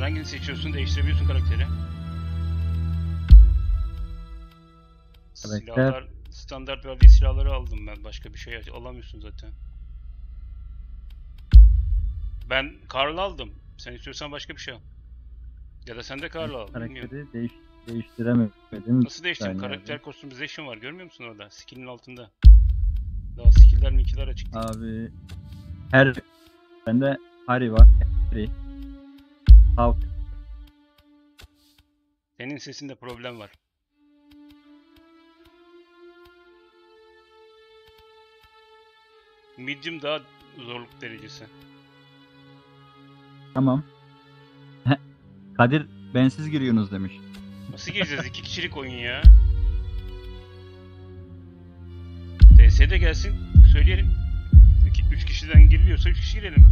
hangisini seçiyorsun? Değiştirebiliyorsun karakteri. Silahlar, standart verdiği silahları aldım ben. Başka bir şey alamıyorsun zaten. Ben Karl aldım. Sen istiyorsan başka bir şey al. Ya da sen de Karl al. Karakteri değiştiremedim. Nasıl değiştirdin? Karakter customization var. Görmüyor musun orada? Skill'in altında. Daha skill'ler mikiller açık değil. Abi bende Harry var. Harry. Hulk. Senin sesinde problem var. Medium daha zorluk derecesi. Tamam. Kadir bensiz giriyorsunuz demiş. Nasıl gireceğiz? 2 kişilik oyun ya. TS'de gelsin. Söyleyelim. 3 kişiden giriliyorsa 3 kişi girelim.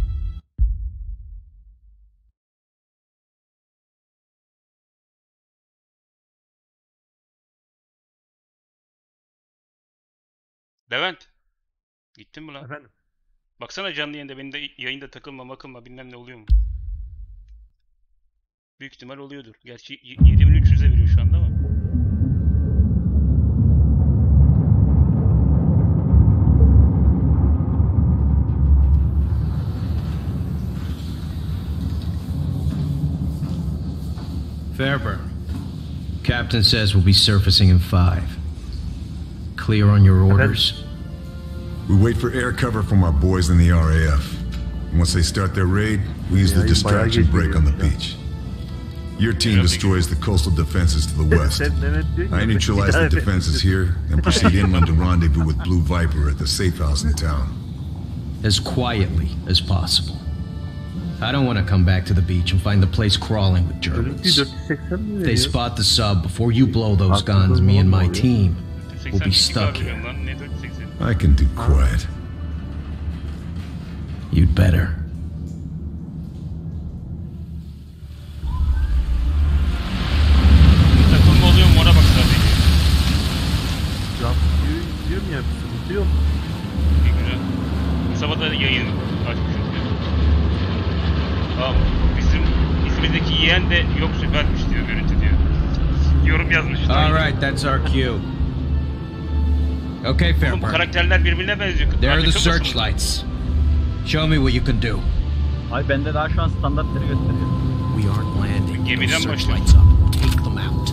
Levent. Gittin mi lan? Efendim? Baksana canlı yayında, benim de yayında takılma bilmem ne oluyor mu? Büyük ihtimal oluyordur. Gerçi 7300'e veriyor şu anda ama. Fairburn. Captain says we'll be surfacing in 5. Clear on your orders? We wait for air cover from our boys in the RAF. Once they start their raid, we use the distraction break on the beach. Your team destroys the coastal defenses to the west. I neutralize the defenses here and proceed inland to rendezvous with Blue Viper at the safe house in town. As quietly as possible. I don't want to come back to the beach and find the place crawling with Germans. If they spot the sub before you blow those guns, me and my team will be stuck here. I can do quiet. You'd better. Takılma oluyor mu ona bak sadece. Cam diyorum ya, bir sıkıntı yok. İyi, güzel. Sabah da yayın açmışız. Tamam. Bizim İzmir'deki yeğen de yok süpermiş diyor, görüntü diyor. Yorum yazmış. Alright, that's our cue. Okay, Oğlum bu Fairburn. karakterler birbirine benziyor. There are the Anlaşılmasın mı? searchlights. Show me what you can do. Ay bende daha şu an standartları gösteriyor. We aren't landing. Gemiden Those başlıyor. searchlights up. Take them out.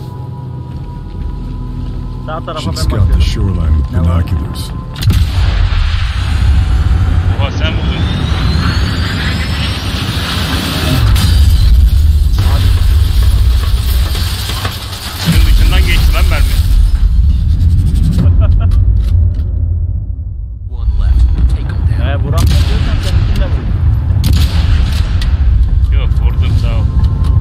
Sağ tarafa Should ben scout the bakıyorum. shoreline with binoculars. Oha sen buldun. Şunun dışından geçti lan mermi. One left. Take them down. Vuramıyor diyorsan seninkini de vur. Yok vurdum, sağ ol.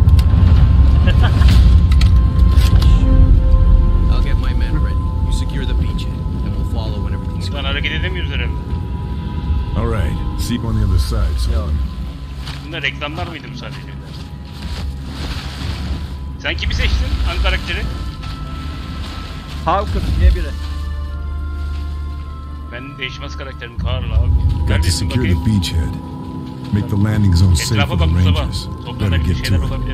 I'll get my men ready. You secure the beachhead, and we'll follow when everything's Buradan clear. hareket edemiyoruz herhalde. All right, seek on the other side. So Bunlar reklamlar mıydı bu sadece? Sen kimi seçtin? Hangi karakteri? Hawker diye biri. Ben değişmez karakterim Karl abi. got to Neredesin secure bakayım? the beachhead. Make the landing zone safe Etrafa for the bak Mustafa. Rangers. Better Toplanabilecek get şeyler to it. olabilir.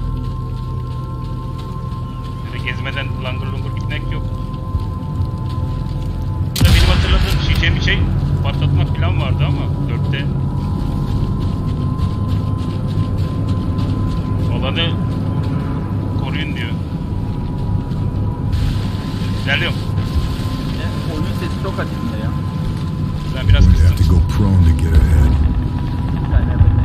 Böyle gezmeden langır lungur gitmek yok. Burada benim hatırladığım bir şey patlatmak falan vardı ama 4'te. Alanı koruyun diyor. İlerliyorum. Oyunun sesi çok açıkta ya. Ben biraz Going to have to kıstım. go prone to get ahead. Bir tane böyle.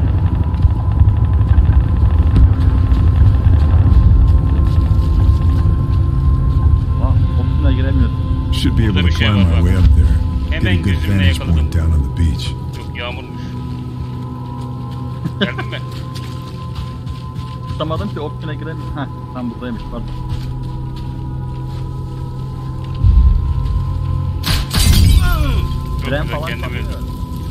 Opsuna giremiyorsun. Should be able Burada to bir şey climb var my bak. way up there. Get a Hemen good gözümle vantage yakaladım. point down on the beach. Çok yağmurmuş. Geldin mi? Tutamadım ki opsuna giremiyorum. Heh, tam buradaymış pardon. Çok Fren güzel, falan kendimi patlıyor.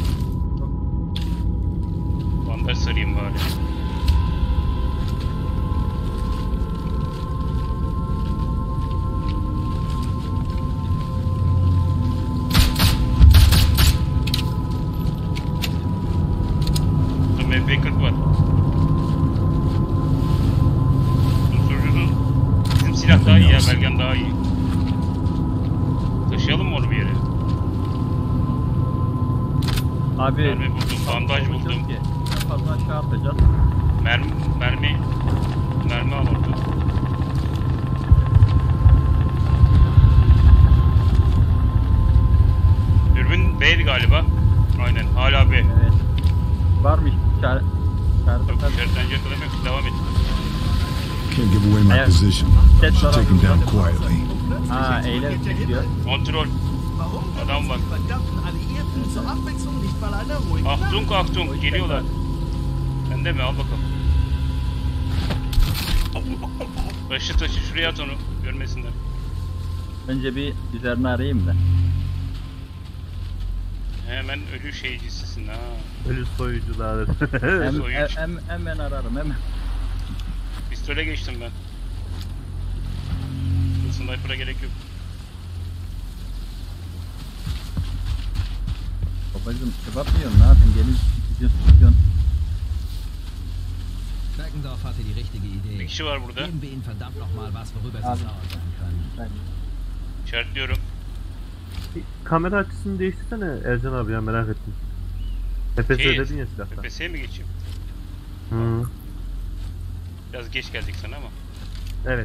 bandaj sarayım bari. Burada MB40 var. silah daha iyi ya. Belgen daha iyi. Taşıyalım mı onu bir yere? Abi Mermi buldum, bandaj buldum. En fazla aşağı atacağız. Mermi al orada. Dürbün B'ydi galiba. Aynen, hala B. Evet. Varmış işaret. Yok, işaretten yakalamıyor. Devam et. Can't give away my Ayak- position. Ses Should take him down quietly. Ha eyle gidiyor. Kontrol. Adam var. Achtung, geliyorlar. Sen de mi? Al bakalım. Taşı şuraya at onu. Görmesinler. Önce bir üzerine arayayım da. Hemen ölü şeycisisin ha. Ölü soyucular. Soyucu. Hemen ararım hemen. Pistole geçtim ben. Sniper'a gerek yok. Babacım kebap yiyorsun ne yapayım gelin gidiyorsun. Beckendorf hatte die richtige Bir Idee. kişi var burada. Geben wir ihnen verdammt nochmal was, worüber sie Abi. sauer sein können. İşaretliyorum. Kamera açısını değiştirsene Ercan abi ya, merak ettim. FPS dedin ya silahta. PPS'ye mi geçeyim? Hı. Biraz geç geldik sana ama. Evet.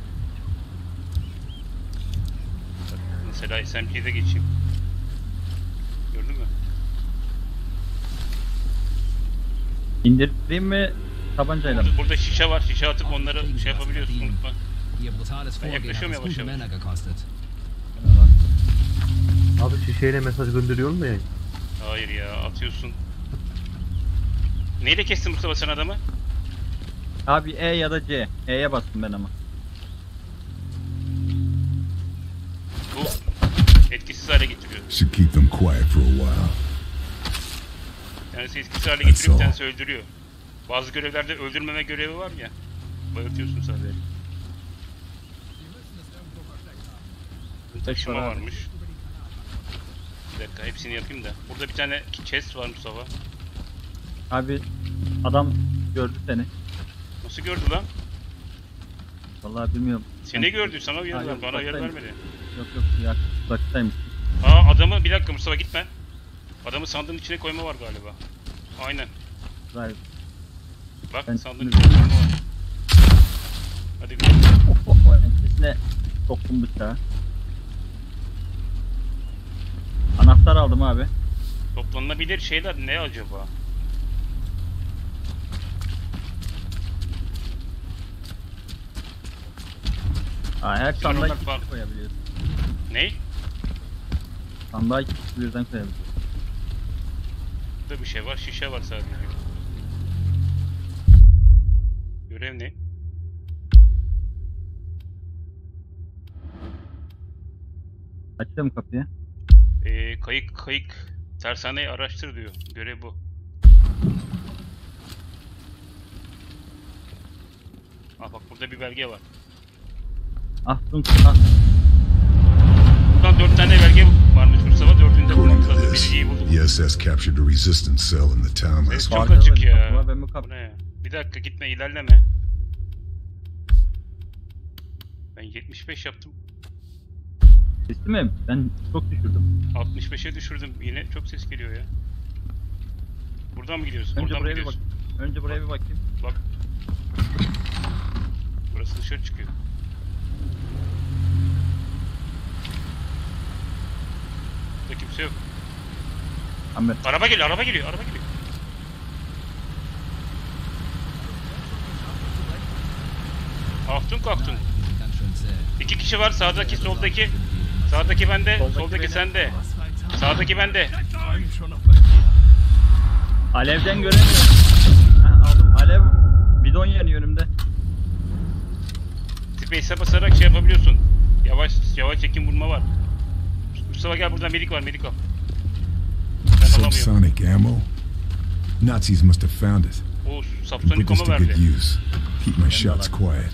Bak, mesela SMG'de geçeyim. Gördün mü? İndireyim mi tabancayla mı? Burada şişe var. Şişe atıp onları şey yapabiliyorsun. Unutma. Ihr brutales Vorgehen hat yaklaşıyorum uns yavaş gute yavaş. Männer gekostet. Abi şişeyle mesaj gönderiyor mu ya? Hayır ya, atıyorsun. Neyle kestin Mustafa sen adamı? Abi E ya da C. E'ye bastım ben ama. Bu etkisiz hale getiriyor. Should keep them quiet for a while. Yani etkisiz hale getiriyor, bir tanesi öldürüyor. Bazı görevlerde öldürmeme görevi var ya. Bayıltıyorsun sadece. Taşıma varmış. Bir dakika, hepsini yapayım da. Burada bir tane chest var Mustafa. Abi adam gördü seni. Nasıl gördü lan? Vallahi bilmiyorum. Seni gördü, sana uyarı Ha, ver, yok, bana uyarı baktayım. vermedi. Yok ya uzaktaymış. Aa, adamı, bir dakika Mustafa gitme. Adamı sandığın içine koyma var galiba. Aynen. Hayır. Bak, Ben sandığın şimdi- içine koyma var. Hadi gidelim. Ensesine soktum bıçağı. Anahtar aldım abi. Toplanabilir şeyler ne acaba? Her sandığa normal iki var. kişi koyabiliyoruz. Ne? Sandığa iki kişi birden koyabiliyoruz. Burada bir şey var, şişe var sadece. Görev ne? Açıyorum kapıyı. Kayık tersaneyi araştır diyor. Görev bu. Bak burada bir belge var. Ahtung. Buradan 4 tane belge varmış Mustafa. 4'ünü de bulmak According to lazım. this, Birinciyi bulduk. the SS captured a resistance cell in the town Ses last çok week. açık ya. Kapı var, ben bu kapı- Bu ne ya? Bir dakika gitme, ilerleme. Ben 75 yaptım. Sesli mi? Ben çok düşürdüm. 65'e düşürdüm. Yine çok ses geliyor ya. Buradan mı gidiyoruz? Önce Buradan mı buraya bir bak. gidiyoruz? Önce buraya bir bakayım. Bak. Burası dışarı çıkıyor. Burada kimse yok. Ahmet. Araba geliyor, araba geliyor. Achtung. Ganz schön zäh. 2 kişi var, sağdaki, soldaki. Sağdaki bende, soldaki benim. sende. Sağdaki bende. Alevden göremiyorum. Aldım. Alev bidon yanıyor önümde. Space'e basarak şey yapabiliyorsun. Yavaş çekim vurma var. Mustafa gel, buradan medik var, medik al. Ben alamıyorum. Subsonic ammo? Nazis must have found it. O And subsonik put this ama to good verdi. use. Keep my shots quiet.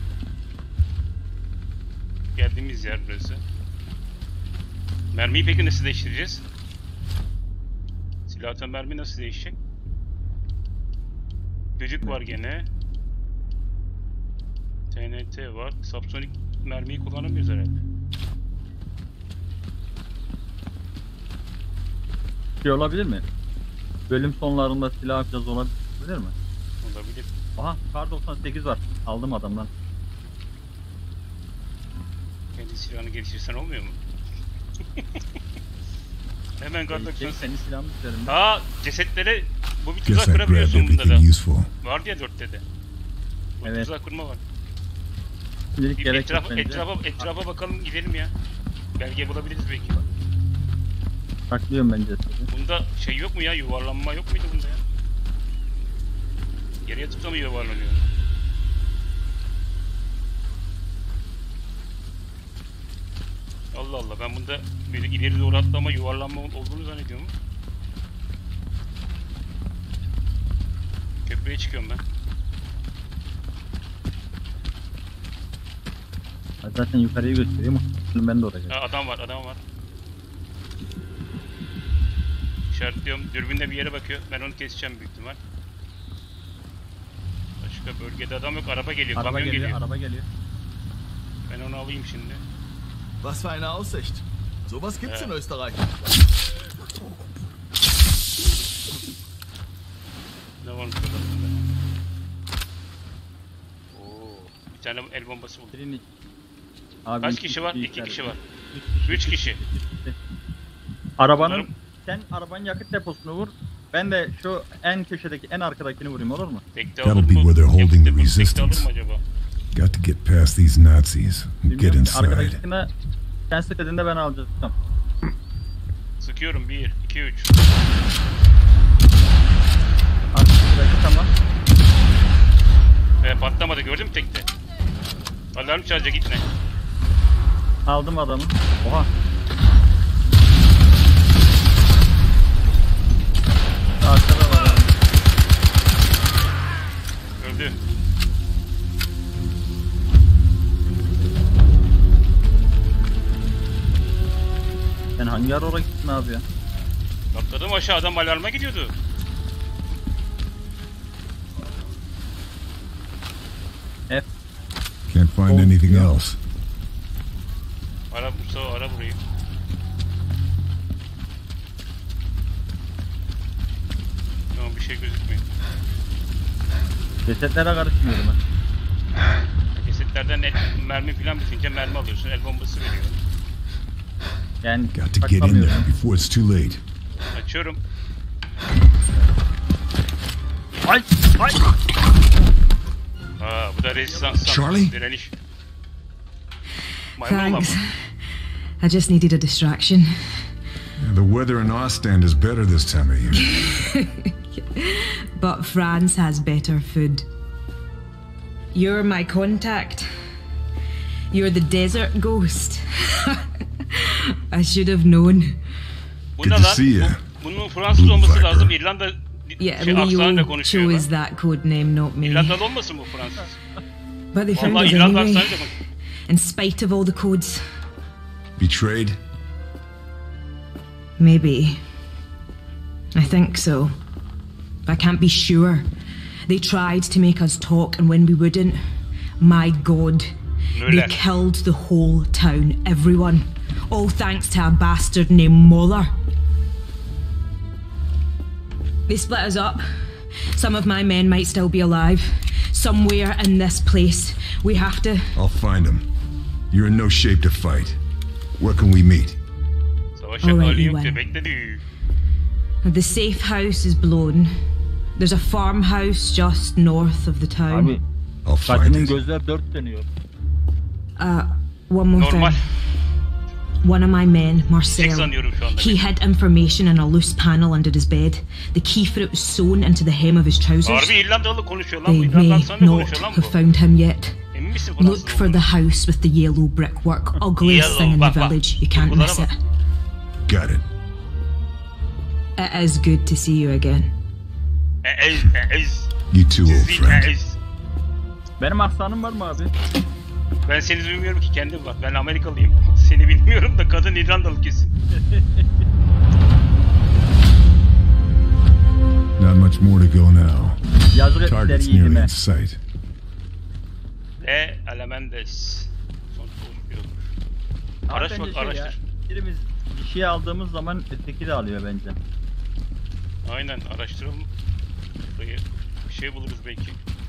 Geldiğimiz yer burası. Mermiyi peki nasıl değiştireceğiz? Silahta mermi nasıl değişecek? Düdük var gene. TNT var. Subsonik mermiyi kullanamıyoruz herhalde. Şey olabilir mi? Bölüm sonlarında silah biraz olabilir mi? Olabilir. Aha kar 98 var. Aldım adamdan. Kendi silahını geliştirsen olmuyor mu? Hemen kar 98. Senin silahın üzerinde. Aa, cesetlere bu bir Guess tuzak I grabbed kurabiliyorsun bunda da. everything useful. Vardı ya 4'te de. Bu Evet. tuzak kurma var. Şimdilik Bir gerek yok bence. etrafa bakalım, gidelim ya. Belge bulabiliriz belki. Saklıyorum bence sizi. Bunda şey yok mu ya, yuvarlanma yok muydu bunda ya? Geriye tıkla mı yuvarlanıyor? Allah Allah, ben bunda böyle ileri doğru atlama, yuvarlanma olduğunu zannediyorum. Köprüye çıkıyorum ben. Zaten yukarıyı gösteriyor mu? Ben de oraya. Ha, adam var. İşaretliyorum. Dürbünle bir yere bakıyor. Ben onu keseceğim büyük ihtimal. Başka bölgede adam yok. Araba geliyor. Kamyon geliyor. Araba geliyor. Ben onu alayım şimdi. Was für eine Aussicht. Sowas gibt's in Österreich. Ne varmış orada? Oo, bir tane el bombası buldum. Klinik. Abi, Kaç kişi var? 2 kişi var. 3 kişi. Arabanın Bunların- sen arabanın yakıt deposunu vur. Ben de şu en köşedeki en arkadakini vurayım, olur mu? Bekle That'll alır be mı? where they're holding the Bekle alır mı resistance. acaba? Got to get past these Nazis. Get Bilmiyorum ki, inside. arkadakine sen sık dediğinde ben alacağım. Sıkıyorum. 1, 2, 3. Arkadaki tamam. Patlamadı, gördün mü tekte? Alarm çalacak, gitme. Aldım adamı. Oha. Arkada var abi. Öldü. Sen hangi ara oraya gittin abi ya? Atladım aşağı, adam alarma gidiyordu. F. Can't find anything else. Ara burayı. Tamam, bir şey gözükmüyor. Cesetlere karışmıyorum ben. Cesetlerden mermi falan bitince mermi alıyorsun. El bombası veriyor. Yani Got to get in saklamıyorum. there before it's too late. Açıyorum. Ay! Ay! Aa, bu da rezistans. Charlie? Direniş. Maymun olan Thanks. mı? I just needed a distraction. Yeah, the weather in Ostend is better this time of year. But France has better food. You're my contact. You're the desert ghost. I should have known. Bu Good ne to lan? see you. Bunun Fransız Blue olması Viper. lazım. İrlanda Yeah, aksanıyla Leo konuşuyor chose lan. that code name, not me. İrlandalı olmasın bu Fransız? But they found Vallahi us İrlanda anyway, aksanıyla konuşuyor. in spite of all the codes. Betrayed? Maybe. I think so. But I can't be sure. They tried to make us talk, and when we wouldn't, my God, they Müller. killed the whole town, everyone. All thanks to a bastard named Muller. They split us up. Some of my men might still be alive. Somewhere in this place. We have to... I'll find them. You're in no shape to fight. Where can we meet? Savaşa Alright, hali yok you diyor. win. Bekledi. The safe house is blown. There's a farmhouse just north of the town. Abi I'll find kaçının it. gözler dört dönüyor. One more Normal. thing. One of my men, Tek Marcel, sanıyorum şu anda. he hid information in a loose panel under his bed. The key for it was sewn into the hem of his trousers. Harbi İrlandalı konuşuyor lan bu. They İrlanda may aksanıyla not konuşuyor lan have bu. found him yet. Emin misin Fransız Look for the house with the yellow brickwork. Ugliest Yellow, thing in bak, the bak. village. You can't Bunlara miss bak. it. Got it. It is good to see you again. You too, old friend. Benim aksanım var mı abi? Ben seni bilmiyorum ki, kendim var. Ben Amerikalıyım. Seni bilmiyorum da kadın İrlandalı kesin. Not much more to go now. Yazık Target's etkileri nearly yedime. in sight. Ve Alemendes. Son Araç Bence bak, araçtır. ya, birimiz bir şey aldığımız zaman öteki de alıyor bence. Aynen, araştıralım. Burayı bir şey buluruz belki.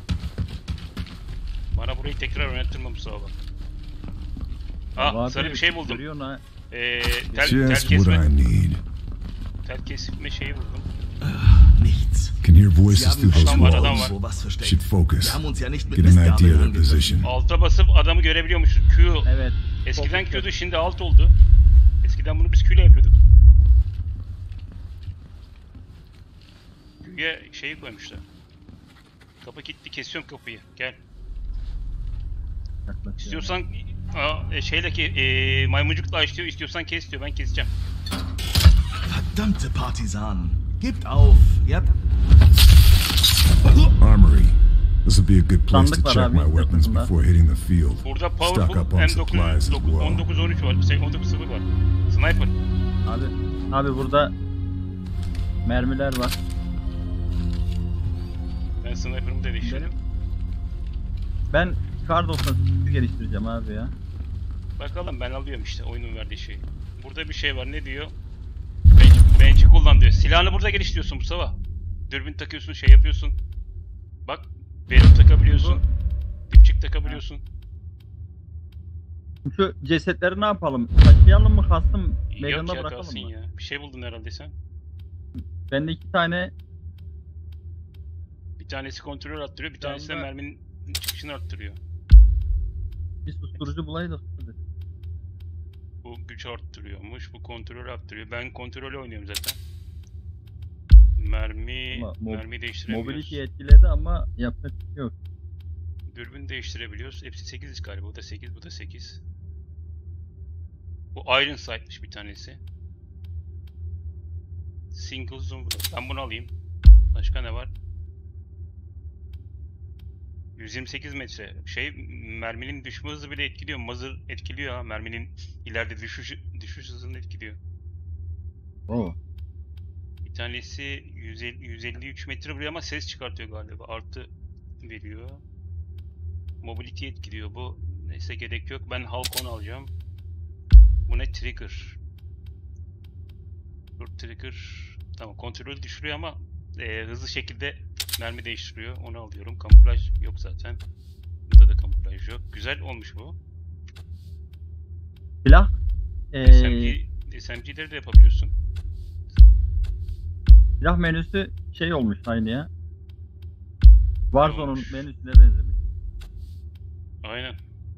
Bana burayı tekrar oynatırma Mustafa bak. Abi, Sarı bir şey buldum. görüyorsun ha. Tel Just what kesme. I need. Tel kesme şeyi buldum. Nichts. Can hear voices Sie haben through those Adam var, adam walls. var. wo was versteckt. Should focus. Wir haben uns ja nicht mit Get an idea of Mistgabeln their angegriffen. position. Alta basıp adamı görebiliyormuşuz. Q. Evet. Eskiden Fokus Q'du, şimdi alt oldu. Eskiden bunu biz Q ile yapıyorduk. Q'ya şeyi koymuşlar. Kapı kilitli, kesiyorum kapıyı. Gel. yaklaşıyor. İstiyorsan maymuncukla açlıyor, istiyorsan kes diyor. Ben keseceğim. Verdammte Partisanen. Gebt auf. Ihr habt... Armory. This will be a good place to Sandık var check abi, my weapons yakınında. before hitting the field. Burada Stock Powerful up on supplies as M9 well. 1913 var. 19.0 var. Sniper. Abi burada mermiler var. Ben sniper'ımı da değiştirdim. Ben kar 98 geliştireceğim abi ya. Bakalım, ben alıyorum işte oyunun verdiği şeyi. Burada bir şey var, ne diyor? Bench'i kullan diyor. Silahını burada geliştiriyorsun Mustafa. Dürbün takıyorsun, şey yapıyorsun. Bak, benim takabiliyorsun. Dipçik takabiliyorsun. Şu cesetleri ne yapalım? Taşıyalım mı, kastım meydanda Yok ya, bırakalım kalsın mı? ya. Bir şey buldun herhalde sen. Bende 2 tane Bir tanesi kontrol arttırıyor, bir tanesi de Yanda- merminin çıkışını arttırıyor. bir susturucu bulaydık. Hadi. Bu güç arttırıyormuş, bu kontrol arttırıyor. Ben kontrolü oynuyorum zaten. Mermi değiştiremiyoruz. Mobility etkiledi ama yapacak bir şey yok. Dürbün değiştirebiliyoruz. Hepsi 8 galiba. Bu da 8, bu da 8. Bu Iron Sight'mış bir tanesi. Single zoom. Ben bunu alayım. Başka ne var? 128 metre. Merminin düşme hızı bile etkiliyor. Muzzle etkiliyor ha. Merminin ileride düşüş hızını etkiliyor. Oo. Bir tanesi 153 metre buraya ama ses çıkartıyor galiba. Artı veriyor. Mobility etkiliyor bu. Neyse, gerek yok. Ben Halcon alacağım. Bu ne? Trigger. Dur, trigger. Tamam, kontrolü düşürüyor ama hızlı şekilde mermi değiştiriyor. Onu alıyorum. Kamuflaj yok zaten. Burada da kamuflaj yok. Güzel olmuş bu. Silah. SMG'leri de yapabiliyorsun. Silah menüsü şey olmuş aynı ya. Warzone'un olmuş? menüsüne benzemiş. Aynen.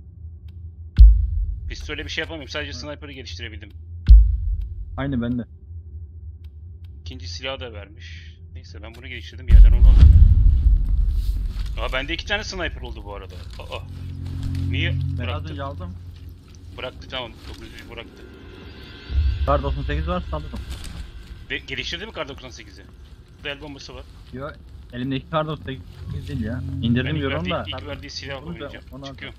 Pistole bir şey yapamıyorum. Sadece sniper'ı geliştirebildim. Aynı bende. İkinci silahı da vermiş. Neyse, ben bunu geliştirdim. Yerden onu aldım. Bende 2 tane sniper oldu bu arada. Niye? Ben az Bıraktı. önce aldım. Bıraktı, tamam. 900 bıraktı. Kar 98 var, sandım. Ve geliştirdi mi Kar 98'i? Burada el bombası var. Yo, elimdeki kar 98 değil ya. İndirdim Ben diyorum da. ilk verdiği silahla Onu da- oynayacağım. onu Çıkıyorum.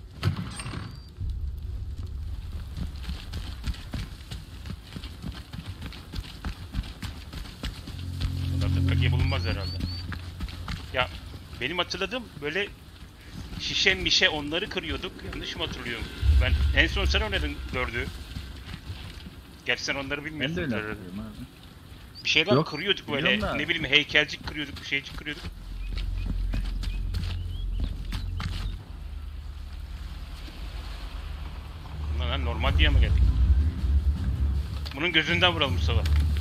Bunlarda bölge bulunmaz herhalde. Ya benim hatırladığım böyle şişe mişe onları kırıyorduk. Yanlış mı hatırlıyorum? Ben en son sen oynadın 4'ü. Gerçi sen onları Ben bilmiyorsun. de öyle herhalde. hatırlıyorum abi. Bir şeyler Yok, kırıyorduk böyle. biliyorum da. Ne bileyim, heykelcik kırıyorduk, bir şeycik kırıyorduk. Lan normal diye mi geldik? Bunun gözünden vuralım Mustafa.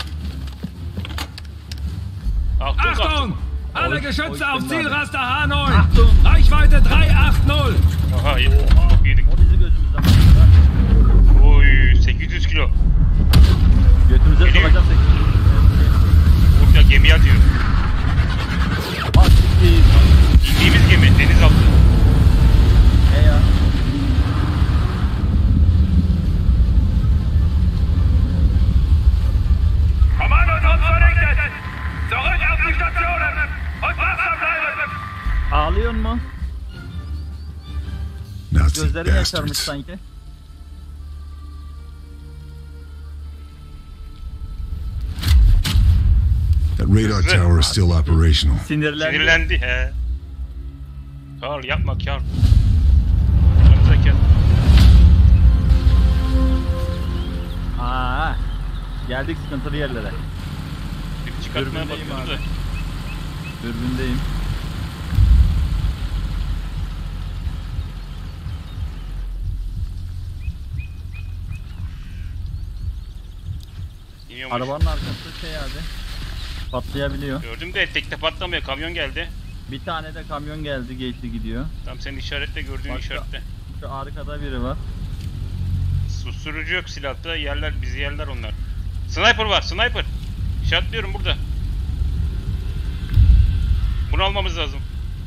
Achtung! Alle Euch Geschütze auf bin Zielraster H9! Achtung! Reichweite 380! Aha, yedik. O bizi gözümüzden bakıyor. Oy, 800 kilo. Götümüze Geliyor. sokacak 8. Burada gemi atıyor. İndiğimiz gemi, denizaltı. Ne ya? Kommandos uns vernichtet! Zurück auf die Stationen! Und wachsam bleiben! Ağlıyor mu? Nazi Gözleri yaşarmış bastards. sanki. That radar tower is still operational. Sinirlendi. Sinirlendi he. Karl yapma Karl. Yanımıza gel. Geldik sıkıntılı yerlere. Bir çıkartmaya Dürbündeyim bakıyoruz da. abi. Dürbündeyim. İniyormuş. Arabanın arkası şey abi. Patlayabiliyor. Gördüm de tekte patlamıyor. Kamyon geldi. Bir tane de kamyon geldi, geçti gidiyor. Tam senin işaretle, gördüğün Başka- işaretle. Şu arkada biri var. Susturucu yok silahta. Yerler, bizi yerler onlar. Sniper var, sniper. İşaretliyorum burada. Bunu almamız lazım.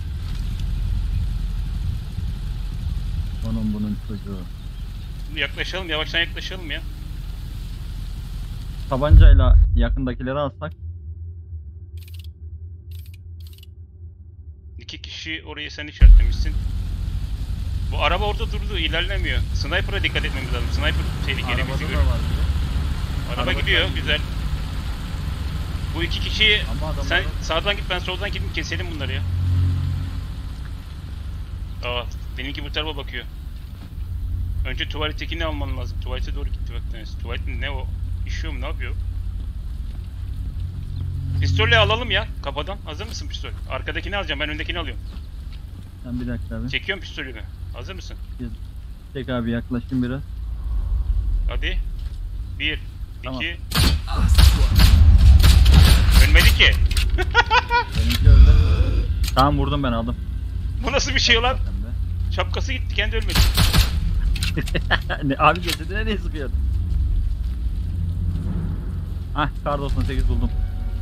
Onun bunun çocuğu. Yaklaşalım, yavaştan yaklaşalım ya. Tabancayla yakındakileri alsak. 2 kişi orayı sen işaretlemişsin. Bu araba orada durdu, ilerlemiyor. Sniper'a dikkat etmemiz lazım. Sniper tehlikeli, bizi Arabada görür. da var biri. Araba Araba gidiyor, geldi. güzel. Bu 2 kişiyi Ama adamlar- sen sağdan git, ben soldan gidip keselim bunları ya. Aa, benimki bu tarafa bakıyor. Önce tuvalettekini alman lazım. Tuvalete doğru gitti bak tanesi. Tuvaletin ne o? İşiyor mu, ne yapıyor? Pistolle alalım ya kafadan. Hazır mısın pistol? Arkadakini alacağım, ben öndekini alıyorum. Sen bir dakika abi. Çekiyorum pistolümü. Hazır mısın? Çek abi, yaklaşayım biraz. Hadi. 1, Tamam. 2. Ölmedi ki. Benimki öldü. Tamam, vurdum, ben aldım. Bu nasıl bir şey lan? Sen de. Şapkası gitti, kendi ölmedi. Abi cesedine ne sıkıyordun? Hah, kar 98 buldum.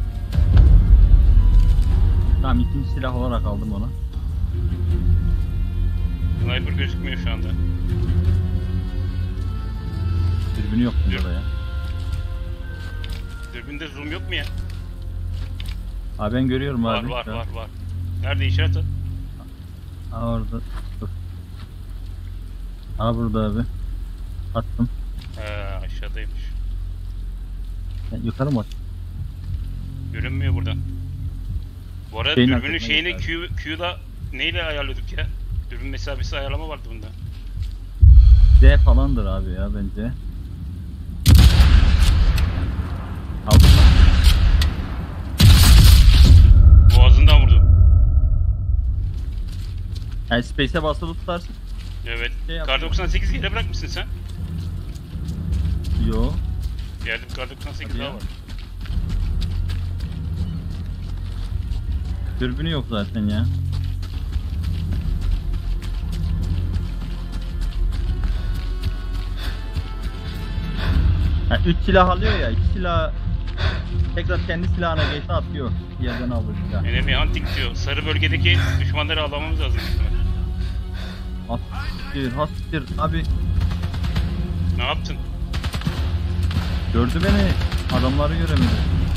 Tamam, ikinci silah olarak aldım onu. Sniper gözükmüyor şu anda. Dürbünü yok bunda da ya. Dürbünde zoom yok mu ya? Abi ben görüyorum Var abi. var var var. Nerede işaret at? Aa, orada. Dur. Aa, burada abi. Attım. Aşağıdaymış. Yani yukarı mı attım? Görünmüyor buradan. Bu arada Şeyin dürbünün arkasına şeyini git Q'da neyle ayarlıyorduk ya? Dürbün mesafesi ayarlama vardı bunda. D falandır abi ya bence. Aldım ben. Boğazından vurdum. Yani space'e basılı tutarsın. Evet. Şey Kar 98 yere bırakmışsın sen. Yo. Geldim, Kar 98 Hadi daha ya. var. Dürbünü yok zaten ya. Yani 3 silah alıyor ya, 2 silah tekrar kendi silahına geçti, atıyor. Yerden aldı silah. Enemy hunting diyor. Sarı bölgedeki düşmanları avlamamız lazım. Hastir abi, Ne yaptın? gördü beni, adamları göremedi.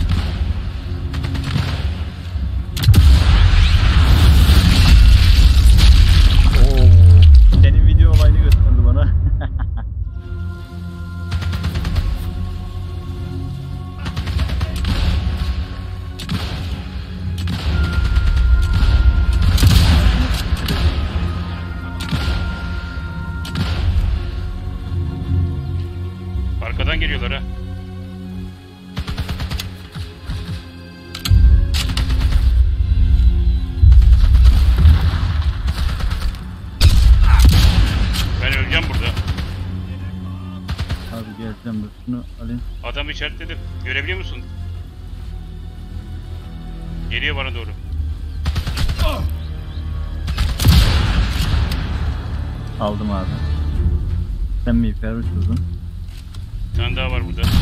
Oo, senin video olayını gösterdi bana. Arkadan geliyorlar ha. Ben öleceğim burada. Abi geleceğim, dur şunu alayım. Adam işaretledim. Görebiliyor musun? Geliyor bana doğru. Aldım abi. Sen mi iper uçurdun? Bir tane daha var burada.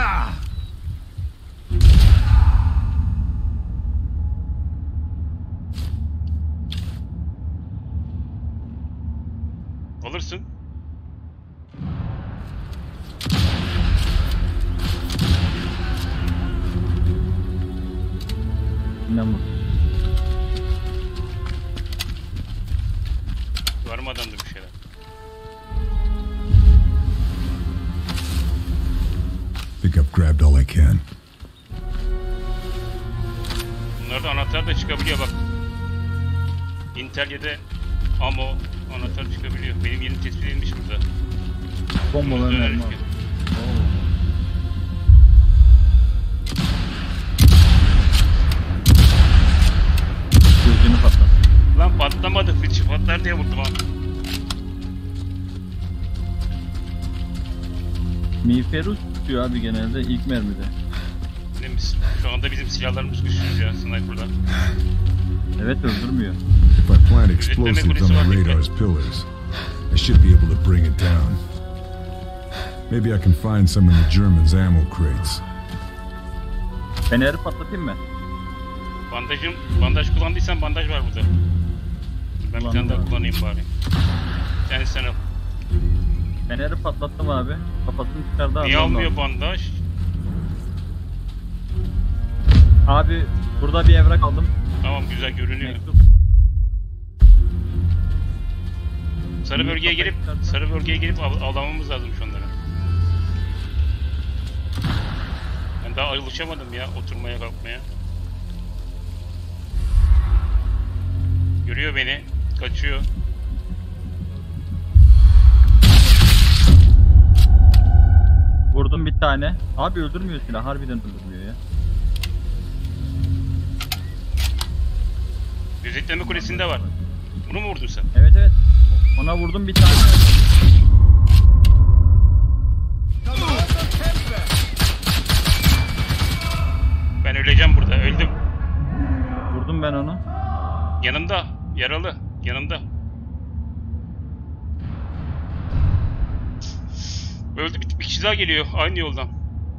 Alırsın. Bilmem bu. Var mı adamda bir şeyler? Think I've grabbed all I can. Bunlarda anahtar da çıkabiliyor bak. Intel'de ammo anahtar çıkabiliyor. Benim yerim tespit edilmiş burada. Bombaların Döner elma. çıkıyor. Patlamadı. Fıçı patlar diye vurdum ha. Miğferus tutuyor abi genelde ilk mermide. Değil misin? Şu anda bizim silahlarımız güçsüz ya sniper'da. Evet öldürmüyor. If I plant explosives on the radar's pillars, I should be able to bring it down. Maybe I can find some in the Germans' ammo crates. Feneri patlatayım mı? Bandaj kullandıysan bandaj var burada. Ben bir tane daha kullanayım bari. Yani sen al. Feneri patlattım abi. Kafasını çıkardı. Niye almıyor bandaj? Abi burada bir evrak aldım. Tamam güzel görünüyor. Mektup. Sarı bölgeye girip avlamamız lazım şu onları. Ben daha alışamadım ya oturmaya kalkmaya. Görüyor beni, kaçıyor. Vurdum bir tane. Abi öldürmüyor silah, harbiden öldürmüyor ya. Gözetleme kulesinde var. Bunu mu vurdun sen? Evet evet. Ona vurdum bir tane. Ben öleceğim burada, öldüm. Vurdum ben onu. Yanımda, yaralı, yanımda. Öldü, bir kişi daha geliyor aynı yoldan.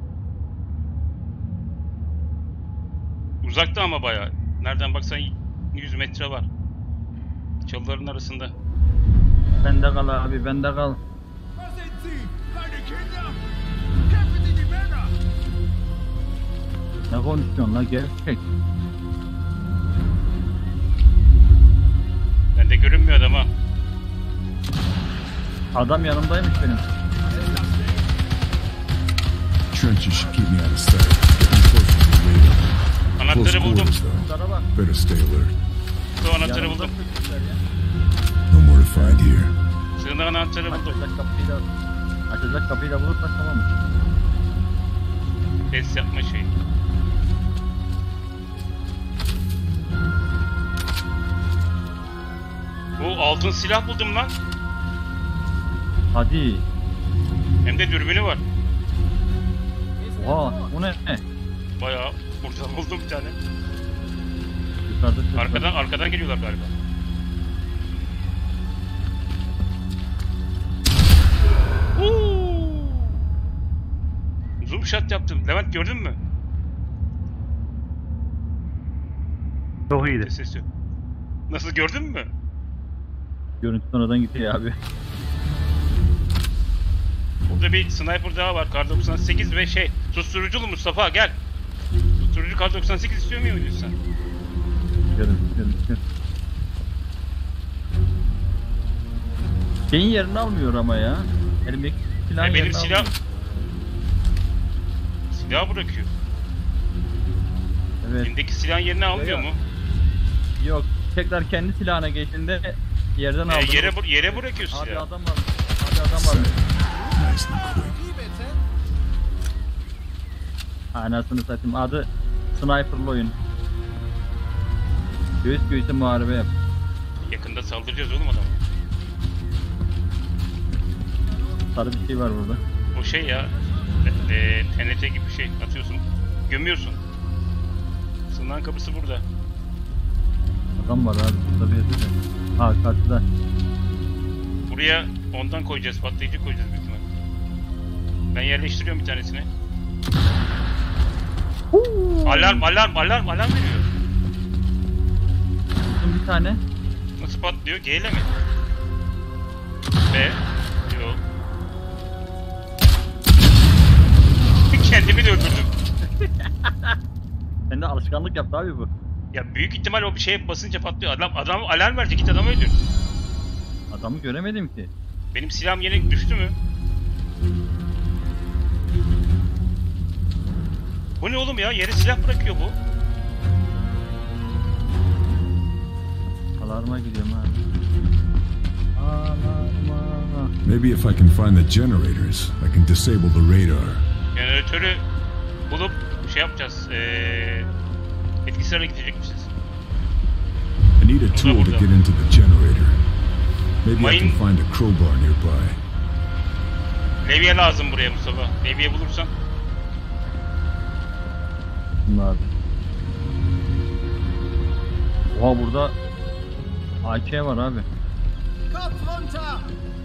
Uzakta ama bayağı. Nereden baksan 100 metre var. Çalıların arasında. Bende kal abi, bende kal. Ne konuşuyorsun la gerçek? Bende görünmüyor adam ha. Adam yanımdaymış benim. Trenches should keep me out of sight. Getting closer to the radar. Anahtarı Close buldum. quarters though. Bunlara bak. Better stay alert. Şu anahtarı Yanımda buldum. çocuklar ya. No more to find here. Sığınağın anahtarı buldum. Açacak kapıyı da bulursak tamam. Test yapma şeyi. O altın silah buldum lan. Hadi. Hem de dürbünü var. Oha, bu ne? Bayağı burada buldum bir tane. Yukarıda çocuklar. Arkadan geliyorlar galiba. Zoom shot yaptım. Levent gördün mü? Çok iyiydi. Ses yok. Nasıl gördün mü? Görüntü sonradan gidiyor abi. Burada bir sniper daha var. Kar 98 ve susturuculu Mustafa gel. Susturucu Kar 98 istiyor muydun sen? Görüntü. Şeyin yerini almıyor ama ya. Elimdeki silahın Benim yerini silah... almıyor. Silah bırakıyor. Evet. Elindeki silahın yerini almıyor mu? Yok. Tekrar kendi silahına geçtiğinde yerden aldı. Yere bırakıyor silahı. Abi adam var. Abi adam var. Nice and quick. Anasını satayım. Adı Sniper'lı oyun. Göğüs göğüse muharebe yap. Yakında saldıracağız oğlum adamı. Sarı bir şey var burada. O şey ya. TNT gibi bir şey atıyorsun. Gömüyorsun. Sığınağın kapısı burada. Adam var abi. Burada bir yerde de. Ha karşıda. Buraya ondan koyacağız. Patlayıcı koyacağız büyük ihtimalle. Ben yerleştiriyorum bir tanesini. Alarm veriyor. Vurdum bir tane. Nasıl patlıyor? G ile mi? B. Yok. Kendimi de öldürdüm. Sende alışkanlık yaptı abi bu. Ya büyük ihtimal o bir şeye basınca patlıyor. Adam alarm verecek, git adamı öldür. Adamı göremedim ki. Benim silahım yine düştü mü? Bu ne oğlum ya? Yere silah bırakıyor bu. Alarma gidiyorum abi. Alarma. Maybe if I can find the generators, I can disable the radar. Jeneratörü bulup şey yapacağız. Etkisiz hale getirecekmişiz. I need a tool to get into the generator. Maybe I Mayın- can find a crowbar nearby. Levye lazım buraya Mustafa. Levye bulursan. Bunlar. Oha burada AK var abi. Kopf runter!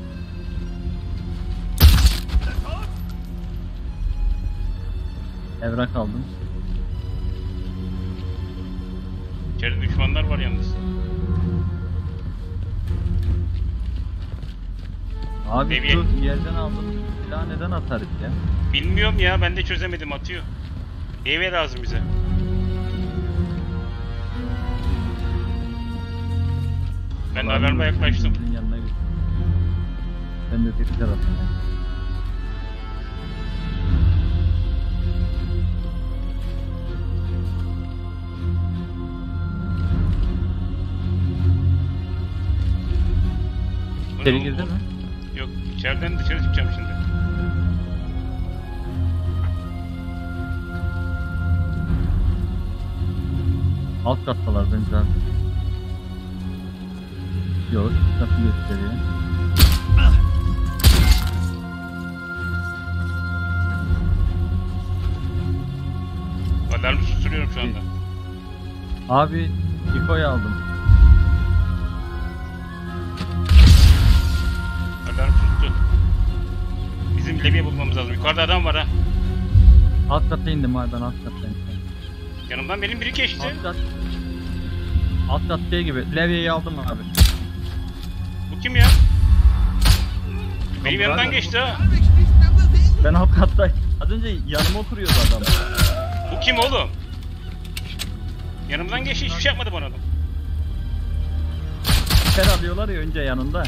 Evrak aldım. İçeride düşmanlar var yalnız. Abi Levye. şu yerden aldım. Silah neden atarız ya? Bilmiyorum ya, ben de çözemedim, atıyor. Levye lazım bize. Ben de alarma yaklaştım. Senin yanına gittim. Ben de öteki tarafına. İçeri girdin mi? Yok, içeriden dışarı çıkacağım şimdi. Alt kattalar bence abi. Yok, üst katı gösteriyor. Alarmı susturuyorum şu anda. Abi, Diko'yu aldım. Alarm sustu. Bizim levye bulmamız lazım. Yukarıda adam var ha. Alt kata indim abi, ben alt kattayım. Yanımdan benim biri geçti. Alt kat. Alt kat şey gibi, levyeyi aldım abi. Bu kim ya? Benim Abi, yanımdan abi. geçti ha. Ben alt kattayım. Az önce yanıma oturuyordu adam. Bu kim oğlum? Yanımdan geçti, hiçbir şey yapmadı bana adam. Ter alıyorlar ya önce yanında.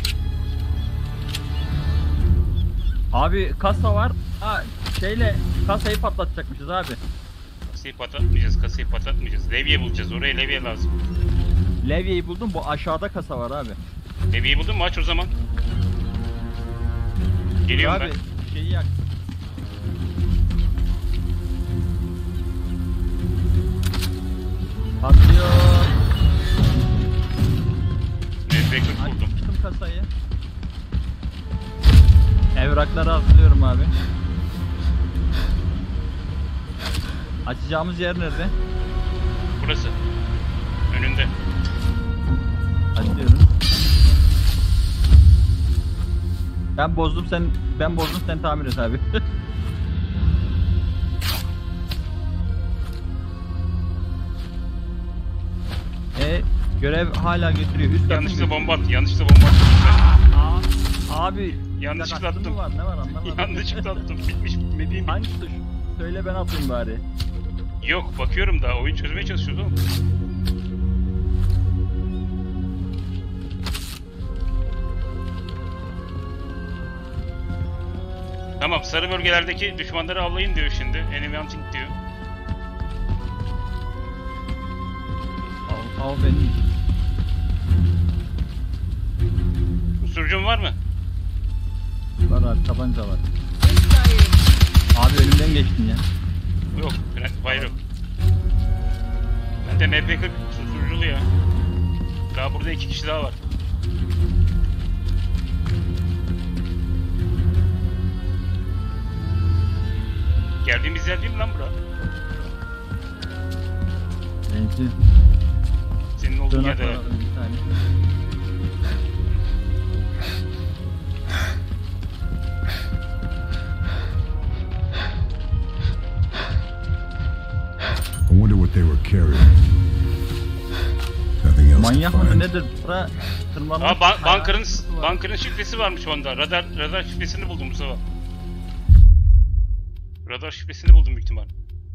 Abi kasa var. Ha şeyle kasayı patlatacakmışız abi. Kasayı patlatmayacağız. Levye bulacağız, oraya levye lazım. Levyeyi buldum, bu aşağıda kasa var abi. Levyeyi buldun mu? Aç o zaman. Geliyorum abi, ben. Şeyi yak. Patlıyor. Reflektör buldum. Açtım kasayı. Evrakları atlıyorum abi. Açacağımız yer nerede? Burası. Önünde. Açıyorum. Ben bozdum sen tamir et abi. Görev hala getiriyor. Üst katı Yanlışlıkla götürüyor. bomba attı. Yanlışlıkla bomba attı. Abi Yanlışlıkla kaçtın attım. mı var? Ne var anlamadım. Yanlışlıkla attım. Bitmiş bitmediği mi? Hangi tuş? Söyle ben atayım bari. Yok, bakıyorum daha. Oyun çözmeye çalışıyoruz oğlum. Tamam, sarı bölgelerdeki düşmanları avlayın diyor şimdi. Enemy hunting diyor. Al benim. Usurcun var mı? Var abi, tabanca var. Abi önümden geçtin ya. Yok, fire yok. Ben de MP40 susturuculu ya. Daha burada 2 kişi daha var. Geldiğimiz yer değil mi lan bura? Benzi. Senin olduğun Dönek yerde. var abi, bir tane. I wonder what they were carrying. Nothing else to Manyak mıdır find. nedir? Bura tırmanmış. Aa, bankanın şifresi varmış onda. Radar şifresini buldum Mustafa. Radar şifresini buldum büyük ihtimal.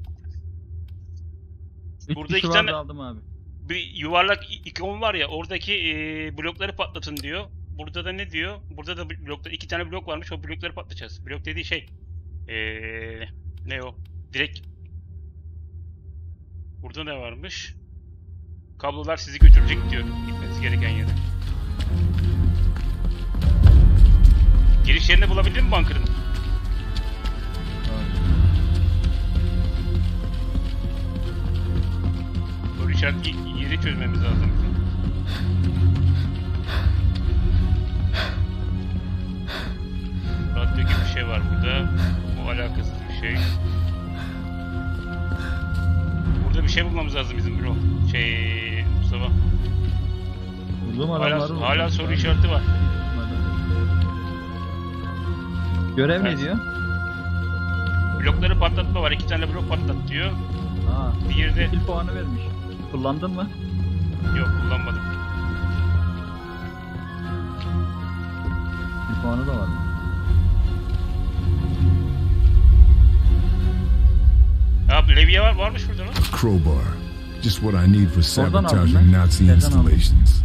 Burada iki tane aldım abi. bir yuvarlak ikon var ya, oradaki blokları patlatın diyor. Burada da ne diyor? Burada da bloklar, 2 tane blok varmış, o blokları patlatacağız. Blok dediği şey ne o? Direkt. Burada ne varmış? Kablolar sizi götürecek diyor, gitmeniz gereken yere. Giriş yerini bulabildin mi bankanın? Soru işareti yeri çözmemiz lazım. Radyo gibi bir şey var burada. Bu alakasız bir şey. Burada bir şey bulmamız lazım bizim bro. Mustafa. Bulduğum adamları Hala soru işareti var. Görev ne diyor? Blokları patlatma var. 2 tane blok patlat diyor. Aa, Diğeri de skill puanı vermiş. Kullandın mı? yok, kullanmadım. Skill puanı da var. Abi levye varmış burada lan. A crowbar. Just what I need for Oradan sabotaging aldım ben. Nazi Nereden aldın? installations.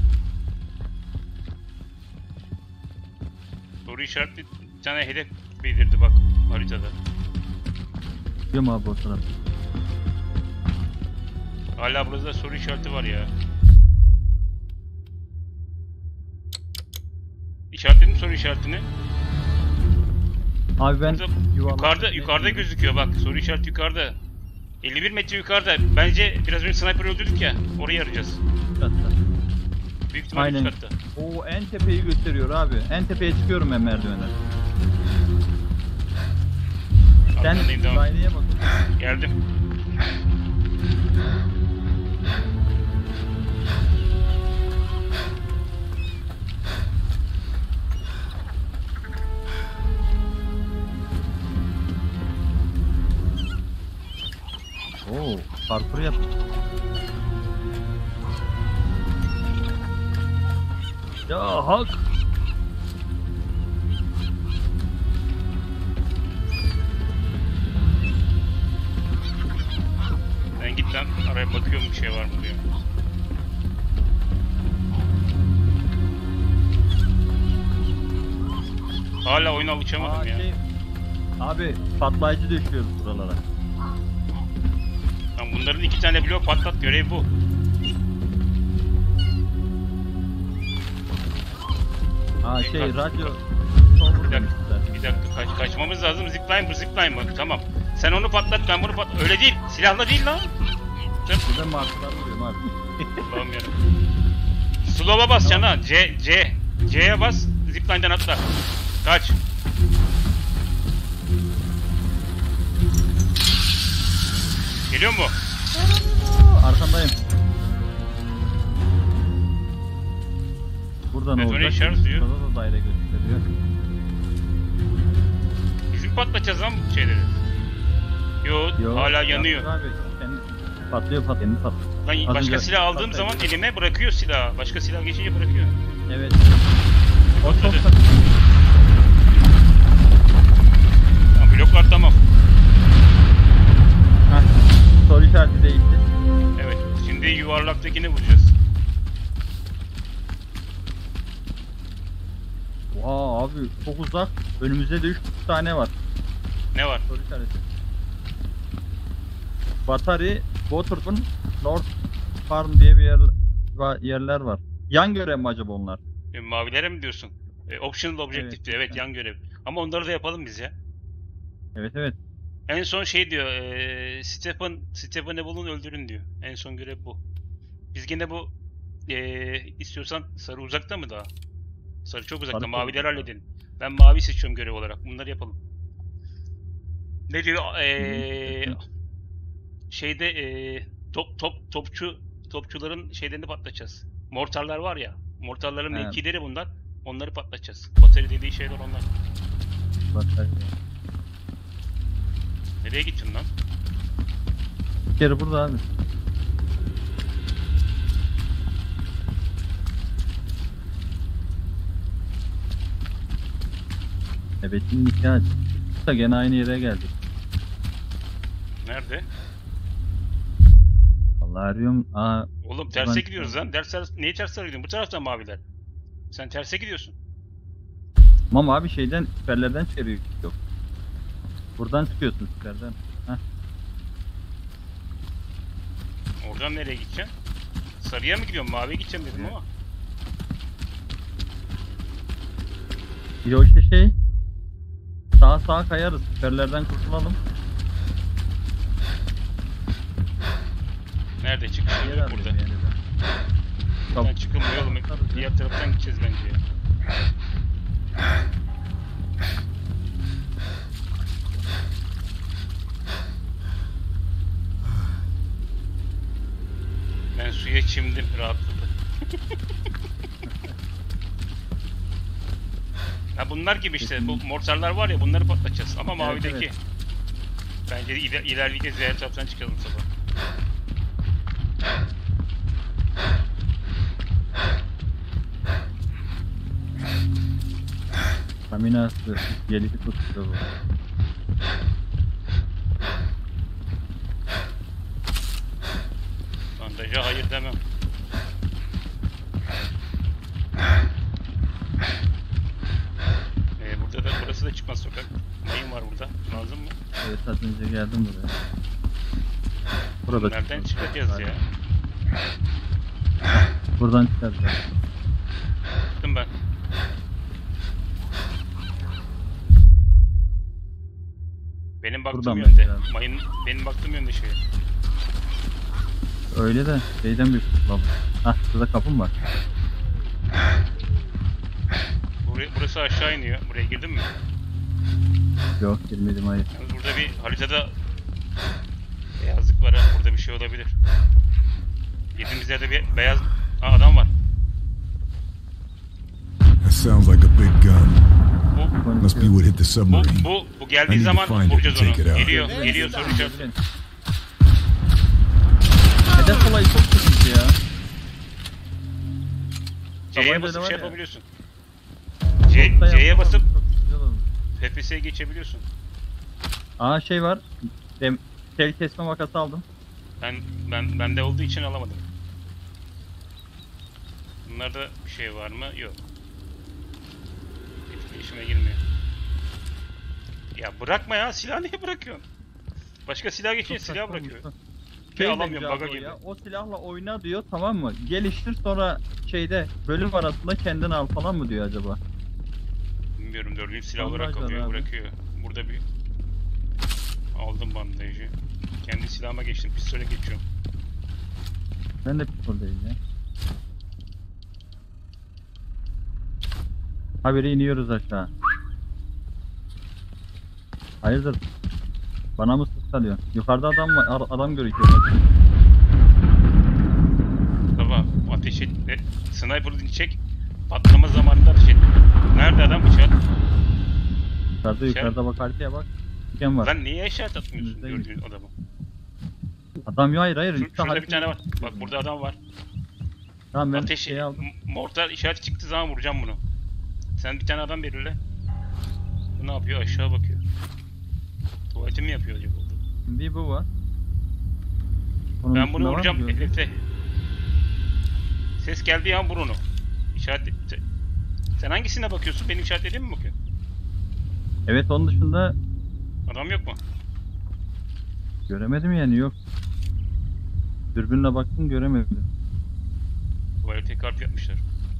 Soru işaretli bir tane hedef belirdi bak haritada. Biliyorum abi o taraf. Hala burada soru işareti var ya. İşaretledim soru işaretini. Abi ben Yukarıda gözüküyor bak, soru işareti yukarıda. 51 metre yukarıda. Bence biraz önce sniper öldürdük ya, orayı arayacağız. Büyük ihtimalle Aynen. üst katta. O en tepeyi gösteriyor abi. En tepeye çıkıyorum ben merdivenden. Sen Arkandayım, devam. daireye bak. Geldim. Oo, parkur yap. Ya hak. Ben git lan, araya bakıyorum bir şey var mı diye. Hala oyuna alışamadım ya. Abi patlayıcı düşüyoruz buralara. Tamam, bunların 2 tane blok patlat, görev bu. Ha radyo. Bir dakika kaçmamız lazım. Zipline mı? Tamam. Sen onu patlat, ben bunu patlat. Öyle değil. Silahla değil lan. Ben martılar vuruyorum abi. Allah'ım yarabbim. Slow'a basacaksın ha. C'ye bas. Zipline'den atla. Kaç. Geliyor mu? Arkandayım. Burada ne olacak? Diyor. Burada da daire gösteriyor. Bizim patlatacağız lan bu şeyleri. Yo, hala yanıyor. Abi, patlıyor. Ben başka silah aldığım zaman elime bırakıyor silahı. Başka silah geçince bırakıyor. Evet. Patladı. Tamam, bloklar tamam. Soru işareti değişti. Evet. Şimdi yuvarlaktakini vuracağız. Abi çok uzak. Önümüzde de 3 tane var. Ne var? Soru işareti. Battery, Waterton, North Farm diye bir yerler var. Yan görev mi acaba onlar? Mavilere mi diyorsun? Optional objective diyor. Evet, yan görev. Ama onları da yapalım biz ya. Evet. En son şey diyor, Stephen Evil'ın öldürün diyor. En son görev bu. Biz gene bu, istiyorsan sarı uzakta mı daha? Sarı çok uzakta, Sarı mavileri halledin. Ben mavi seçiyorum görev olarak, bunları yapalım. Ne diyor, topçuların şeylerini patlatacağız. Mortarlar var ya, mortarların mevkileri bunlar. Onları patlatacağız. Bateri dediği şeyler onlar. Bateri. Nereye gittin lan? Bir kere burada abi. Evet, şimdi nikah da gene aynı yere geldik. Nerede? Vallahi arıyorum. Oğlum terse gidiyoruz lan. Niye terse gidiyorsun? Bu taraftan maviler. Sen terse gidiyorsun. Tamam abi, siperlerden çıkıyor. Yok. Buradan çıkıyorsun siperden. Oradan nereye gideceksin? Sarıya mı gidiyorsun? Maviye gideceğim dedim ama. Bir o işte sağa kayarız. Siperlerden kurtulalım. Nerede çıktı? Burada. Buradan çıkılmıyor oğlum. Diğer taraftan gideceğiz bence ya. Ben suya çimdim, rahatladım. Ya bunlar gibi işte, bu mortarlar var ya, bunları patlatacağız ama mavideki. Evet. Bence ilerleyeceğiz, diğer taraftan çıkalım sabah. Staminası, gelişi tutuyor bu. Bandaja hayır demem. Burada da, burası da çıkmaz sokak. Mayın var burada. Lazım mı? Evet, az önce geldim buraya. Burada nereden çıkacağız ya? Buradan çıkacağız. Çıktım ben. Benim baktığım Buradan yönde. mesela. Mayın benim baktığım yönde şey. Öyle de şeyden bir lan. Hah, şurada kapım var. Burası aşağı iniyor. Buraya girdin mi? Yok, girmedim, hayır. Yalnız burada bir haritada beyazlık var ha. Burada bir şey olabilir. Girdiğimiz yerde bir beyaz adam var. That sounds like a big gun. Bu Must be what hit the submarine. bu geldiği zaman vuracağız onu. Geliyor soru işareti. Hedef olayı çok sıkıntı ya. C'ye Tabancayla basıp var şey ya. yapabiliyorsun. Nokta C'ye yapsam basıp çok güzel olur. FPS'ye geçebiliyorsun. Aa, şey var. Tel kesme makası aldım. Bende olduğu için alamadım. Bunlarda bir şey var mı? Yok. Etkileşime girmiyor. Ya bırakma ya, silahı niye bırakıyorsun? Başka silah geçince Çok silah saçma bırakıyor. olmuş. Şey de alamıyorum, güzel bug'a o girdi. ya. O silahla oyna diyor, tamam mı? Geliştir, sonra şeyde bölüm arasında kendin al falan mı diyor acaba? Bilmiyorum, 4. silah olarak Bandaj var alıyor, abi. bırakıyor. Burada bir aldım bandajı. Kendi silahıma geçtim, pistole geçiyorum. Ben de pistoldeyim ya. Haberi iniyoruz aşağı. Hayırdır? Bana mı sıkılıyor? Yukarıda adam var, adam görüyor. Baba ateş et, sniper'ını çek, patlama zamanında ateş et. Nerede adam bıçak? Yukarıda bak, haritaya bak. Kim var? Lan niye işaret atmıyorsun Önümüzdeyim. gördüğün adamı? Adam yok, hayır. Şurada bir tane var. Bak burada adam var. Tamam, ben Ateş şey aldım. mortar işareti çıktığı zaman vuracağım bunu. Sen bir tane adam belirle. Bu ne yapıyor? Aşağı bakıyor. Tuvaleti mi yapıyor acaba? Bir bu var. Onun Ben bunu dışında var mı vuracağım gördün? hedefte. Ses geldiği an vur onu. İşaret. Sen hangisine bakıyorsun? Benim işaretlediğime mi bakıyorsun? Evet, onun dışında Adam yok mu? göremedim yani, yok. Dürbünle baktım, göremedim. Tuvalete kalp yapmışlar.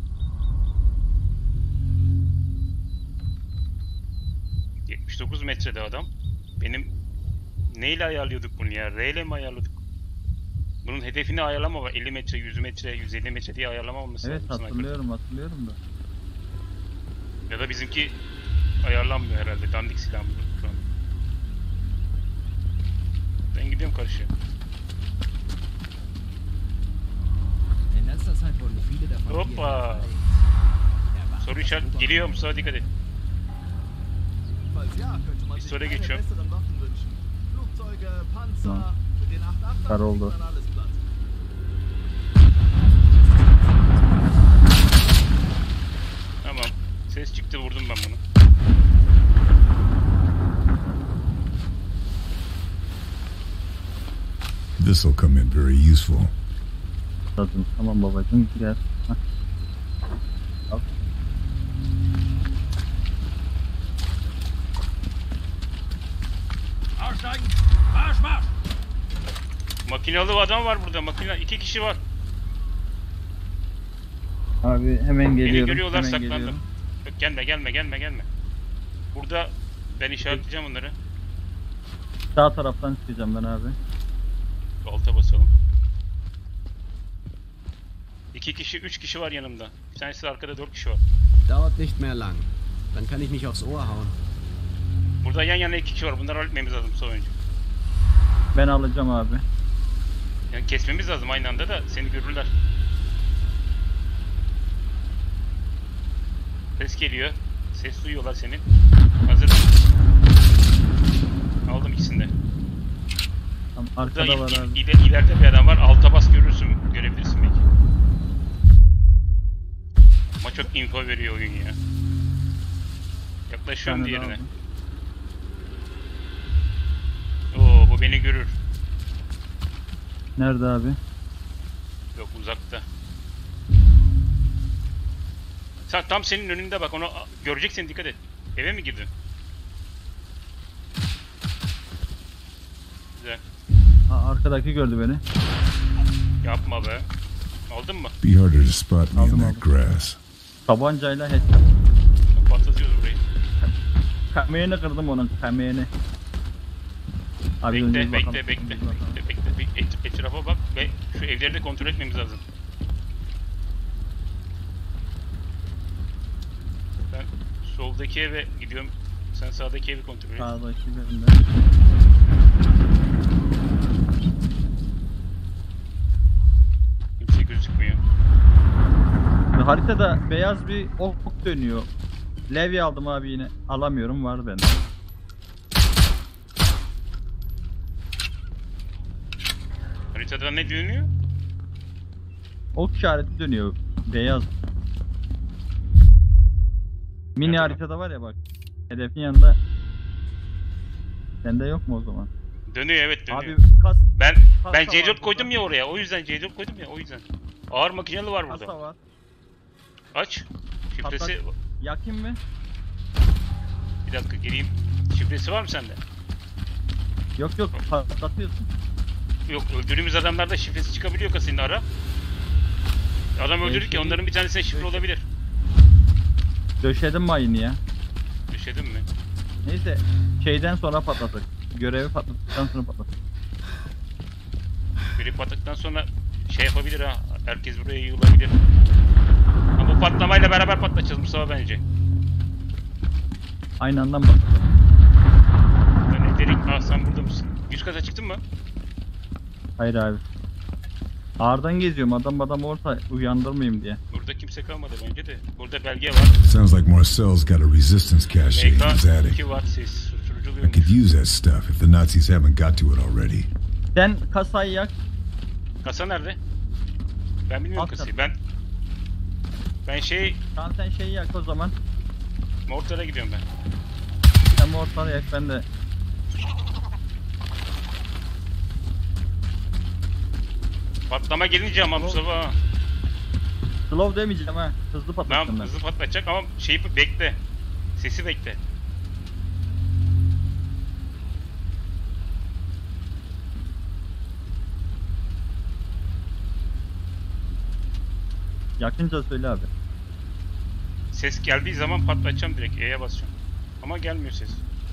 ...79 metrede adam. Benim neyle ayarlıyorduk bunu ya? R ile mi ayarladık? Bunun hedefini ayarlama var. 50 metre, 100 metre, 150 metre diye ayarlama olması Evet, lazım. hatırlıyorum da. Ya da bizimki ayarlanmıyor herhalde. Dandik silah mı şu an? Ben gidiyorum karşıya. Hoppa! Soru işaret geliyor, Mustafa dikkat et. Falls ja, könnte man sich Pistole keine geçiyorum. besseren Waffen wünschen. Flugzeuge, Panzer, Tamam. mit den 888 Kar oldu. kriegt man alles platt. Tamam. Ses çıktı, vurdum ben bunu. This'll come in very useful. Tamam babacığım, gel. Hah. Al. Makinalı adam var burada. Makina 2 kişi var. Abi hemen geliyorum. Beni görüyorlar, hemen saklandım. geliyorum. Yok, gelme. Burada ben işaretleyeceğim onları. Sağ taraftan çıkacağım ben abi. Alta basalım. 2 kişi, 3 kişi var yanımda. Bir tanesi arkada 4 kişi var. Dauert nicht mehr lang. Dann kann ich mich aufs Ohr hauen. Burada yan yana 2 kişi var. Bunları halletmemiz lazım son önce. Ben alacağım abi. Yani kesmemiz lazım aynı anda da seni görürler. Ses geliyor. Ses duyuyorlar senin. Hazır. Aldım ikisini de. Tamam, Burada arkada var abi. ileride bir adam var. Alta bas görürsün. Görebilirsin belki. Ama çok info veriyor oyun ya. Yaklaşıyorum Bir tane diğerine. daha Oo, bu beni görür. Nerede abi? Yok, uzakta. Tam senin önünde bak, onu göreceksin, dikkat et. Eve mi girdin? Güzel. Arkadaki gördü beni. Yapma be. Aldın mı? Be harder to spot me in Aldım, that aldım. grass. Tabancayla headshot. Patlatıyoruz burayı. Kemiğini kırdım onun, kemiğini. Abi Bekle, önce bir bekle, bakalım. bekle, bekle, bekle. Etrafa bak ve şu evleri de kontrol etmemiz lazım. Ben soldaki eve gidiyorum. Sen sağdaki evi kontrol et. Sağdaki birinde. Kimse gözükmüyor. Haritada beyaz bir ok dönüyor. Levye aldım abi yine. Alamıyorum, var bende. Haritada ne dönüyor? Ok işareti dönüyor. Beyaz. Mini Nerede haritada var ya bak. Hedefin yanında. Sende yok mu o zaman? Dönüyor, evet dönüyor. Abi Ben kasa C4 var koydum burada. ya oraya. O yüzden C4 koydum ya, o yüzden. Ağır makineli var burada. Kasa var. Aç. Şifresi... Yakayım mı? Bir dakika gireyim. Şifresi var mı sende? Yok yok, patlatıyorsun. Yok, öldürdüğümüz adamlarda şifresi çıkabiliyor kasayla, ara. Adam öldürdük ya, onların bir tanesine şifre olabilir. Döşedim mayını ya. Düşedin mi? Neyse, şeyden sonra patlatık. Görevi patlattıktan sonra patlatık. Biri patladıktan sonra şey yapabilir ha. Herkes buraya yığılabilir. Ama bu patlamayla beraber patlatacağız Mustafa bence. Aynı anda mı patlatık? Ben Ederik, sen burada mısın? 100 kata çıktın mı? Hayır abi. Ağırdan geziyorum, adam orta uyandırmayayım diye. Burada kimse kalmadı bence de. Burada belge var. Sounds like Marcel's got a resistance cache in his attic. MK2 var, ses I susturuculuyormuş. could use that stuff if the Nazis haven't got to it already. Sen kasayı yak. Kasa nerede? Ben bilmiyorum Alt kasayı. kat. Ben Tamam sen şeyi yak o zaman. Mortar'a gidiyorum ben. Sen ortaları yak, ben de. Patlama gelince ama Mustafa ha. Slow demeyeceğim ha. Hızlı Tamam, patlattım ben. hızlı patlatacak ama şeyi bekle. Sesi bekle. Yakınca söyle abi. Ses geldiği zaman patlatacağım, direkt E'ye basacağım. Ama gelmiyor ses.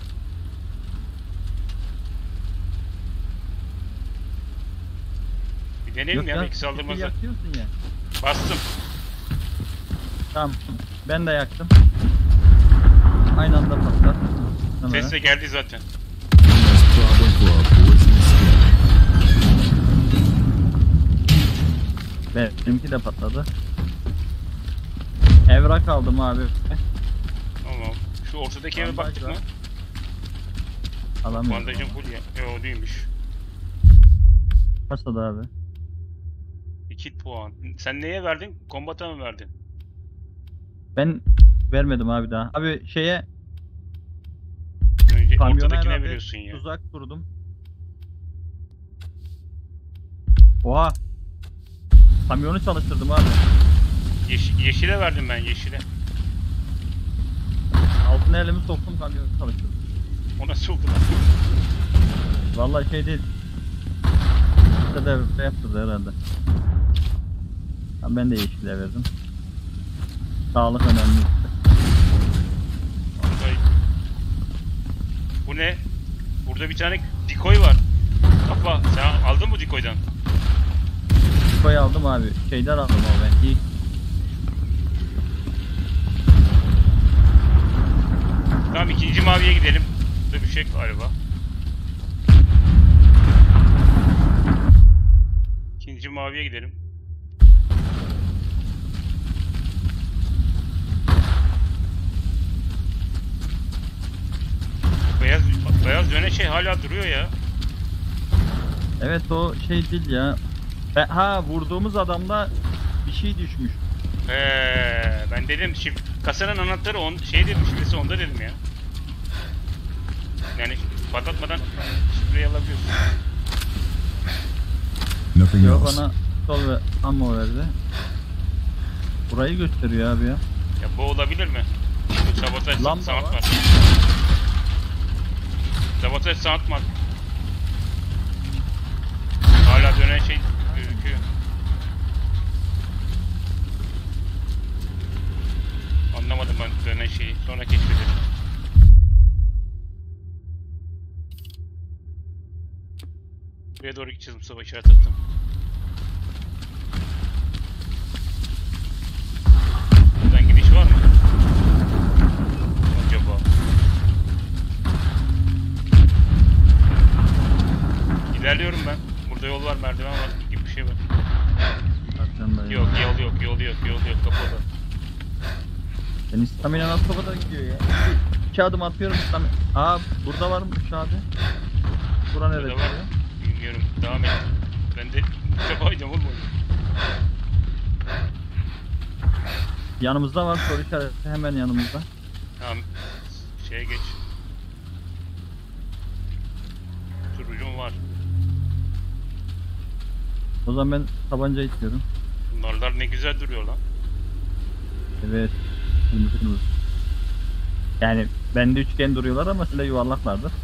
Bir deneyelim ya, belki saldırmazlar. Yakıyorsun ya. Bastım. Tamam. Ben de yaktım. Aynı anda patlar. Ses de geldi zaten. That's problem for our boys in the sky. Benimki de patladı. Evrak aldım abi. Tamam. Şu ortadaki eve Bandaj baktık var. mı? Alamıyorum. Bandajın full ya. Yo, değilmiş. Kasada abi. 2 puan. Sen neye verdin? Kombata mı verdin? Ben vermedim abi daha. Abi şeye Önce kamyona ortadakine herhalde veriyorsun ya. tuzak kurdum. Oha. Kamyonu çalıştırdım abi. Yeşile verdim ben, yeşile. Altına elimi soktum, kamyonu çalıştırdım. O nasıl oldu lan? Vallahi şey değil. İşte de şey yaptırdı herhalde. Ben de yeşile verdim. Sağlık önemli. Vallahi. Bu ne? Burada bir tane dikoy var. Kafa. Sen aldın mı dikoydan? infoyu aldım abi. Şeyden aldım abi ben. İlk Tamam, ikinci maviye gidelim. Burada bir şey galiba. İkinci maviye gidelim. Beyaz döne şey hala duruyor ya. evet o şey değil ya. Ha vurduğumuz adamda bir şey düşmüş. Ben dedim kasanın anahtarı şey dedim, şifresi onda dedim ya. Yani patlatmadan şifreyi alabiliyorsun. Nothing Yok, else. bana sol ve ammo verdi. Burayı gösteriyor abi ya. Ya bu olabilir mi? Sabotaj Lamba sanat var. var. Sabotaj sanat var. Hala dönen şey gözüküyor. Anlamadım ben dönen şeyi. Sonra keşfedelim. Buraya doğru gideceğiz, Mustafa işaret attım. Buradan gidiş var mı? Acaba? İlerliyorum ben. Burada yol var, merdiven var gibi bir şey var. Arkamda Yok, yol yok, kapalı. Senin stamina nasıl o kadar gidiyor ya? İki adım atıyorum stamina. Aa burada varmış abi. Bura nerede? Burada var. Bilmiyorum, devam et. Ben de ilk defa oynayacağım oğlum. Yanımızda var, soru işareti hemen yanımızda. Tamam, şeye geç. Turucum var. O zaman ben tabanca itiyorum. Bunlar ne güzel duruyor lan. Evet. Kırmızı kırmızı. Yani bende üçgen duruyorlar ama size yuvarlaklardır.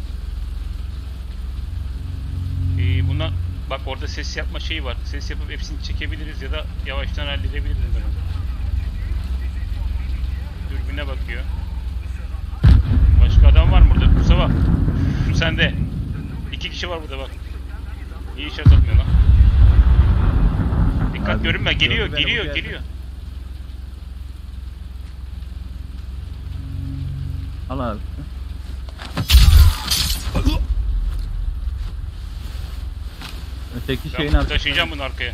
Buna bak, orada ses yapma şeyi var. Ses yapıp hepsini çekebiliriz ya da yavaştan halledebiliriz bunu. Dürbüne bakıyor. Başka adam var mı burada? Mustafa. Şu sende. 2 kişi var burada bak. İyi işaret atmıyor lan. Dikkat, Abi, görünme. Geliyor. gördü beni, bu geldi. Al abi. Öteki şeyin Ben arkasında. taşıyacağım bunu arkaya.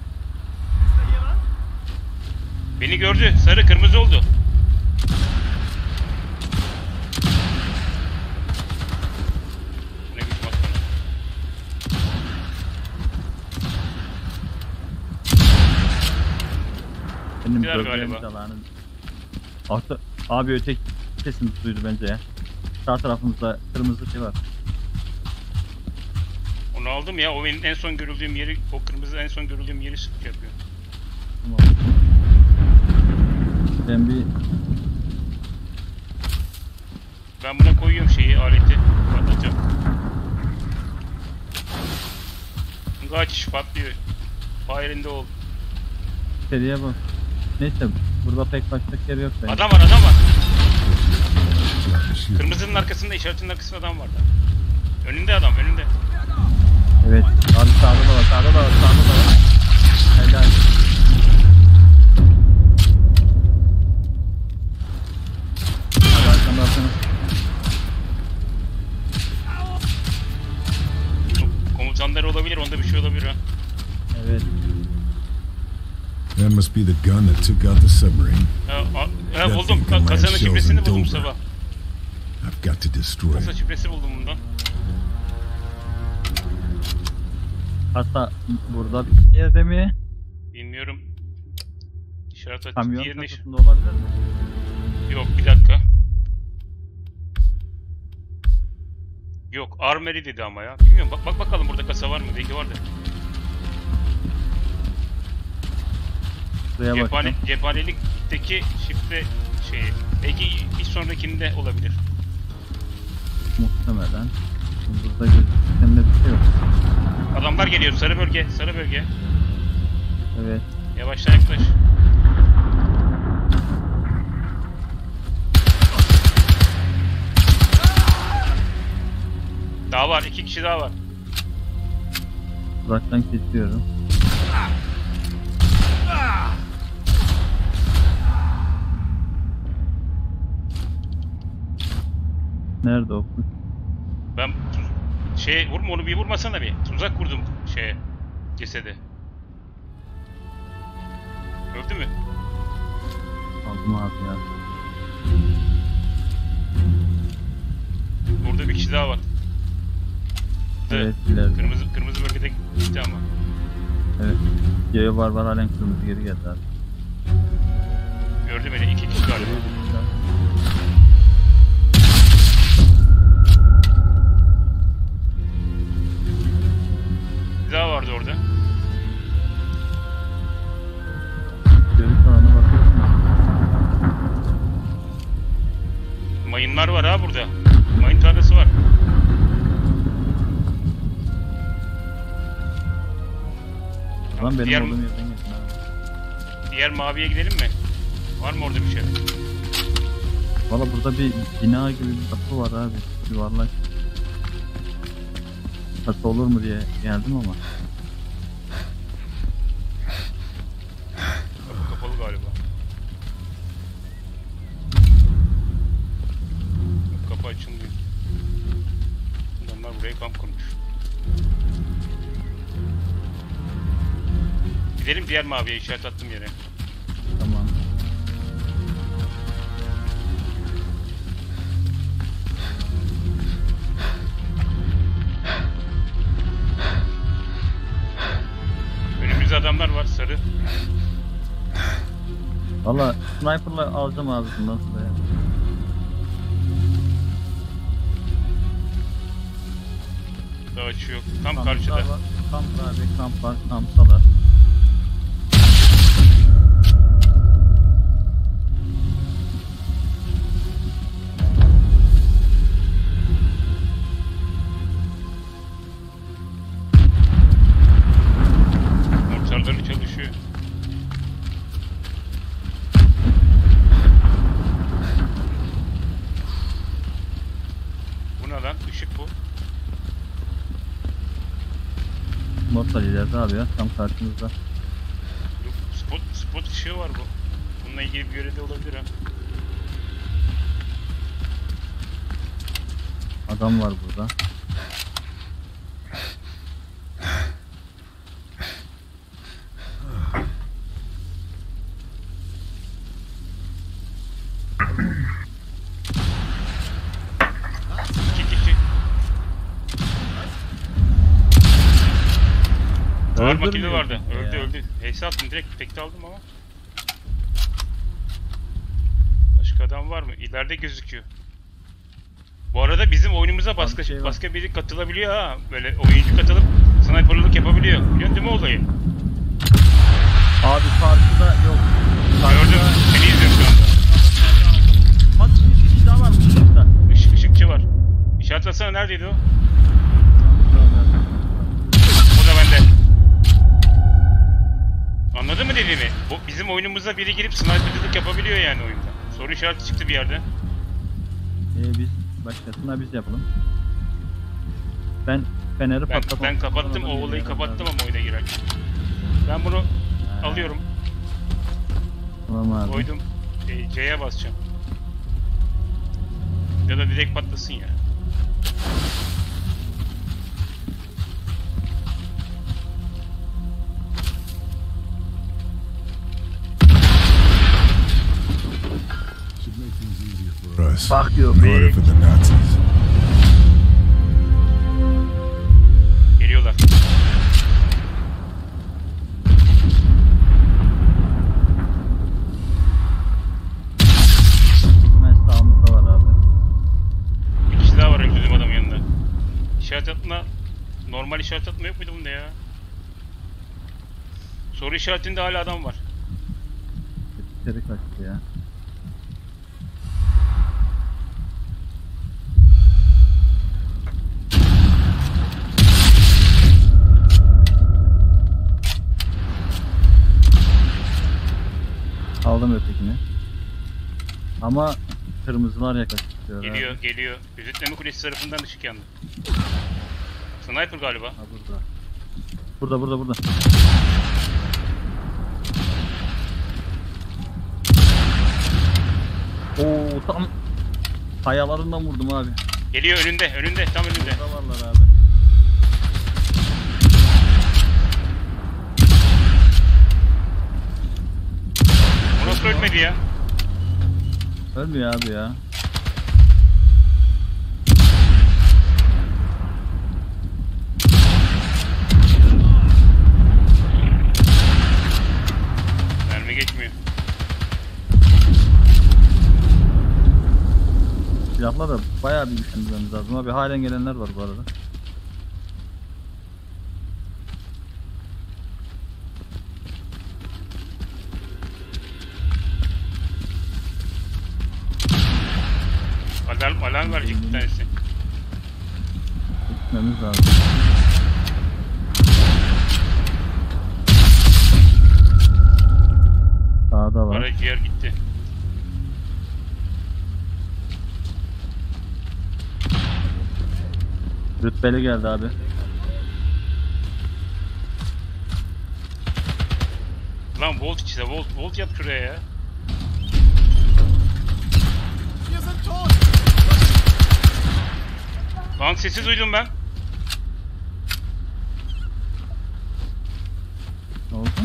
Beni gördü. Sarı kırmızı oldu. Ne biçim atma. Benim Güzel bölgelerimiz galiba. alanı. Abi öteki sesini duydu bence ya. Sağ tarafımızda kırmızı şey var. Onu aldım ya. O benim en son görüldüğüm yeri, o kırmızı en son görüldüğüm yeri şey yapıyor. Tamam. Ben buna koyuyorum şeyi, aleti. Patlatacağım. Kaç patlıyor. Fire'inde ol. İçeriye bak. Neyse burada pek başka yer yok bence. Adam var, adam var. Kırmızının arkasında, işaretinin arkasında adam var da. Önünde adam, önünde. Evet. Abi sağda da var, sağda da var, sağda da var. Helal. Hadi arkamda arkamda. Komutanları olabilir, onda bir şey olabilir ha. Evet. That must be the gun that took out the submarine. Buldum. Kasanın şifresini buldum sabah. I've got to destroy Kasa it. şifresi buldum bundan. Hatta burada bir yerde mi? Bilmiyorum. İşaret açık. Kamyon Diğerine kasasında olabilir mi? yok, bir dakika. Yok, Armory dedi ama ya. Bilmiyorum, bak bakalım burada kasa var mı? Belki vardır. Buraya bakacağım. Cephanelikteki şifre şeyi. Belki bir sonrakinde olabilir. Muhtemelen. Burada gözüken de bir şey yok. Adamlar geliyor. Sarı bölge. Sarı bölge. Evet. Yavaştan yaklaş. Daha var. 2 kişi daha var. Uzaktan kesiyorum. Nerede o? Ben vurma onu, bir vurmasana bir. Tuzak kurdum cesede. Öldü mü? Aldım abi ya. Burada bir kişi daha var. Evet, ileride. Kırmızı bölgede gitti ama. Evet. Yaya var halen kırmızı geri geldi abi. Gördü beni, 2 kişi galiba. Bir daha vardı orada. Görüş alanına bakıyorsun. Mayınlar var ha burada. Mayın tarlası var. Lan benim Diğer- olduğum yerden geçin abi. Diğer maviye gidelim mi? Var mı orada bir şey? Valla burada bir bina gibi bir kapı var abi. Yuvarlak. Nasıl olur mu diye geldim ama. Kapı kapalı galiba. Kapı açılmıyor. Adamlar buraya kamp kurmuş. Gidelim diğer maviye, işaret attım yere. Tamam. Önümüzde adamlar var, sarı. Valla sniper'la alacağım abi bundan sonra ya. Daha açıyor. Tam Kamplar karşıda. var. Kamp abi, kamp var, kamptalar. Mortarları çalışıyor. Bu ne lan? Işık bu. Mortar ileride abi ya, tam karşımızda. Yok, spot ışığı var bu. Bununla ilgili bir görev de olabilir ha. Adam var burada. İki kişi. Ağır makine Öldürmüyor vardı. çünkü Öldü ya. öldü. Heyse attım direkt. Tekte aldım ama. Başka adam var mı? İleride gözüküyor. Bu arada bizim oyunumuza başka, şey var. başka biri katılabiliyor ha. Böyle oyuncu katılıp sniperlık yapabiliyor. Biliyorsun değil mi olayı? Abi karşıda yok. Gördüm. Seni izliyorum şu anda. Bak bir kişi daha varmış burada. Işıkçı var. İşaretlesene, neredeydi o? O da bende. Anladın mı dediğimi? Bizim oyunumuza biri girip sniperlık yapabiliyor yani oyunda. Soru işareti çıktı bir yerde. Biz başkasına biz yapalım. Ben feneri patlattım. Ben kapattım, o olayı kapattım ama oyuna girerken. Ben bunu alıyorum. Tamam abi. Koydum. C'ye basacağım. Ya da direkt patlasın ya. Should make things easier for us. Fuck you, and harder bitch. for the Nazis. Geliyorlar. Hemen sağımızda var abi. Bir kişi daha var öldürdüğüm adamın yanında. İşaret atma. Normal işaret atma yok muydu bunda ya? Soru işaretinde hala adam var. İçeri kaçtı ya. Aldım ötekini. Ama kırmızılar yaklaşıyor. Geliyor, abi. geliyor. Gözetleme kulesi tarafından ışık yandı. Sniper galiba. Ha burada. Burada. Oo tam kayalarından vurdum abi. Geliyor önünde, tam önünde. Burada varlar abi. O nasıl ölmedi ya? Ölmüyor abi ya. Mermi geçmiyor. Silahla da bayağı bir düşünmemiz lazım abi. Halen gelenler var bu arada. Alarm verecek bir tanesi. Gitmemiz lazım. Sağda var. Karaciğer gitti. Rütbeli geldi abi. Lan volt içinde, volt yap şuraya ya. Wir sind tot! Lan sesi duydum ben. Ne oldu?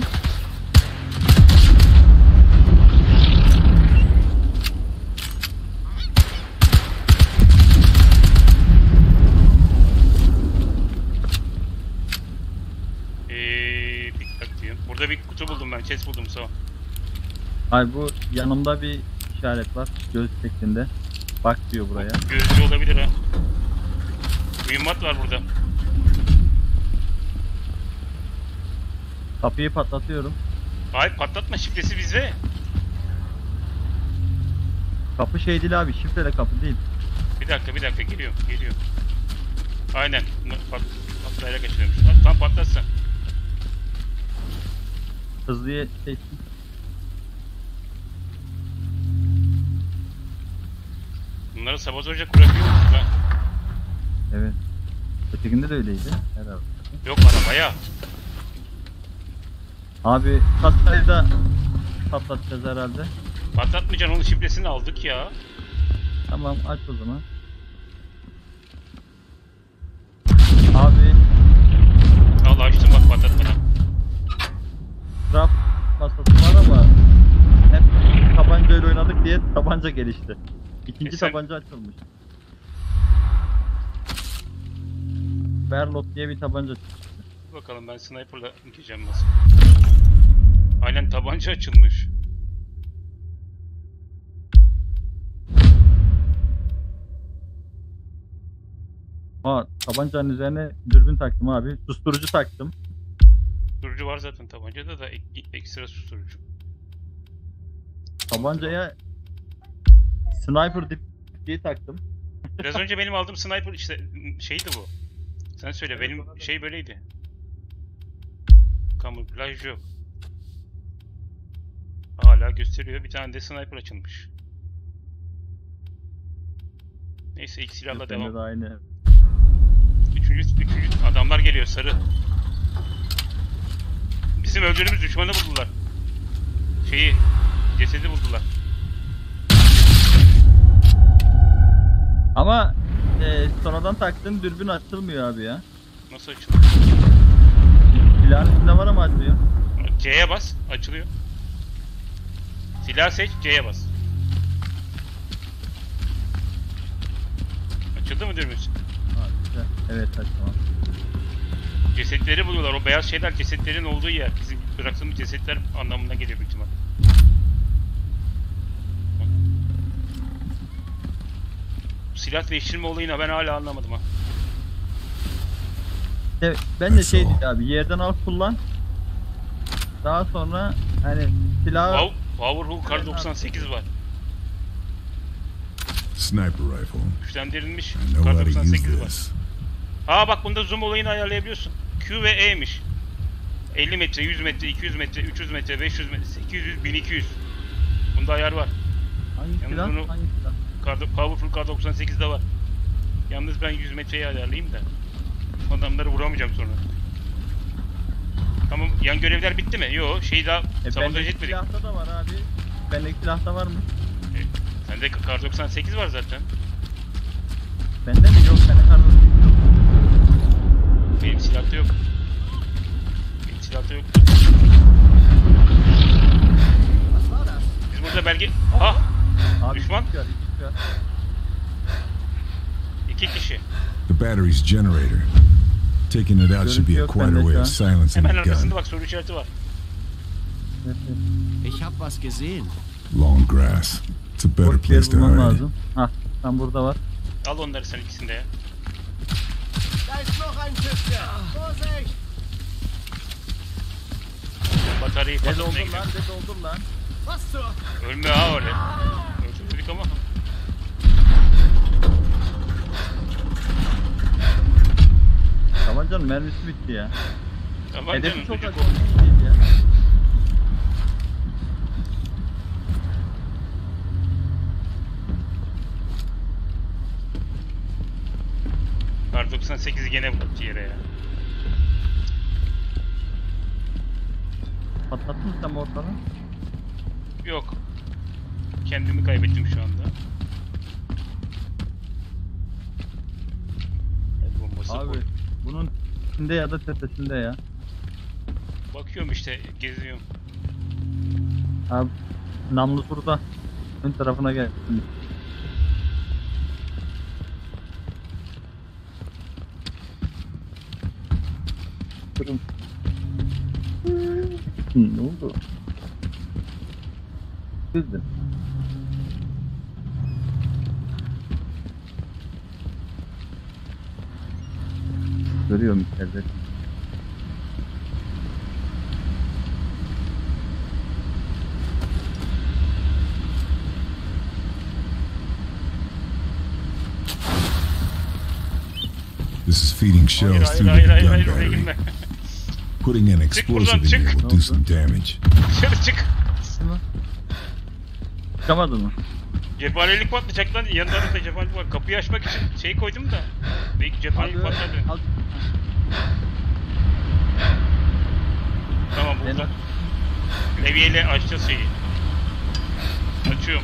Dikkat diyorum. Burada bir kutu buldum ben, chest buldum sağ ol. Ay bu yanımda bir işaret var. Göz şeklinde. Bak diyor buraya. Gözcü olabilir ha. Mühimmat var burada. Kapıyı patlatıyorum. Hayır patlatma, şifresi bizde. Kapı şey değil abi. Şifreli kapı değil. Bir dakika geliyorum. Aynen. Patlayla kaçırıyormuş. Tam patlatsın. Hızlıya seçtim. Bunları sabotajla kurabiliyor musun lan? Evet. Ötekinde de öyleydi. Herhalde. Yok arabaya. Abi kasayı da patlatacağız herhalde. Patlatmayacaksın, onun şifresini aldık ya. Tamam aç o zaman. Abi Al açtım bak patlatmadan. trap masası var ama hep tabancayla oynadık diye tabanca gelişti. İkinci sen- tabanca açılmış. Berlot diye bir tabanca çıktı. Bakalım ben sniper'la gideceğim nasıl. Aynen tabanca açılmış. Aa tabancanın üzerine dürbün taktım abi. Susturucu taktım. Susturucu var zaten tabancada da ekstra susturucu. Tabancaya sniper diye taktım. Biraz önce benim aldığım sniper işte şeydi bu. Sen söyle, benim şey böyleydi. Kamuflaj yok. Hala gösteriyor. Bir tane de sniper açılmış. Neyse ilk silahla Bende devam. de aynı. Üçüncü adamlar geliyor sarı. Bizim öldürdüğümüz düşmanı buldular. Cesedi buldular. Ama sonradan taktığım dürbün açılmıyor abi ya. Nasıl açıldı? Silahın üstünde var ama açmıyor. C'ye bas, açılıyor. Silah seç, C'ye bas. Açıldı mı dürbün? Ha, güzel. Evet tamam. Cesetleri buluyorlar. O beyaz şeyler cesetlerin olduğu yer. Bizim bıraktığımız cesetler anlamına geliyor büyük ihtimal. Bu silah değiştirme olayını ben hala anlamadım ha. Evet, ben de şey değil abi, yerden al kullan. Daha sonra hani silah Powerful Kar 98 var. Sniper rifle. Güçlendirilmiş I know Kar how to use 98 var. this. Aa bak bunda zoom olayını ayarlayabiliyorsun. Q ve E'miş. 50 metre, 100 metre, 200 metre, 300 metre, 500 metre, 800, 1200. Bunda ayar var. hangi Yalnız silah? bunu- Hangi silah? Powerful Kar 98'de var. Yalnız ben 100 metreyi ayarlayayım da. Adamları vuramayacağım sonra. Tamam, yan görevler bitti mi? Yo, şeyi daha sabotaj Bendeki etmedik. silahta da var abi. Bendeki silahta var mı? Bende kar 98 var zaten. Bende mi yok? Bende kar 98 yok. Benim silahta yok. Benim silahta yok. Biz burada belge... Ha! Abi Düşman. iki var. İki kişi. The battery's generator. Taking it out should be a quieter way of silencing Hemen the arkasında gun. bak soru işareti var. Ich hab was gesehen. Long grass. It's a better Boş bir yer place to bulmam hide. lazım. Hah, tam burada var. Al onları sen ikisini de ya. Da ist noch ein Schiffchen. Vorsicht! Bataryayı Ne patlatmaya doldur gidiyor. lan, ne doldur lan. Was zur... Ölme ha öyle. Öldürdük ama. Tabancanın mermisi bitti ya. Tamam Hedefi canım. çok çocuk acı o. değil ya. Kar 98'i gene bıraktı yere ya. Patlattın mı sen bu ortalığı? Yok. Kendimi kaybettim şu anda. El bombası Abi koy. bunun içinde ya da tepesinde ya. Bakıyorum işte geziyorum. Abi namlu turda. Ön tarafına gel. Durun. Ne oldu? Kızdım. Görüyorum içeride. This is feeding Hayır shells hayır through hayır the hayır gun hayır oraya battery. girme. Putting an buradan, explosive in çık. here will do some damage. Dışarı çık. Çıkamadın mı? Cephanelik patlayacak lan. Yanında da cephanelik var. Kapıyı açmak için şey koydum da. Belki cephanelik patladı. Al. Tamam buradan. Levyeyle açacağız şeyi. Açıyorum.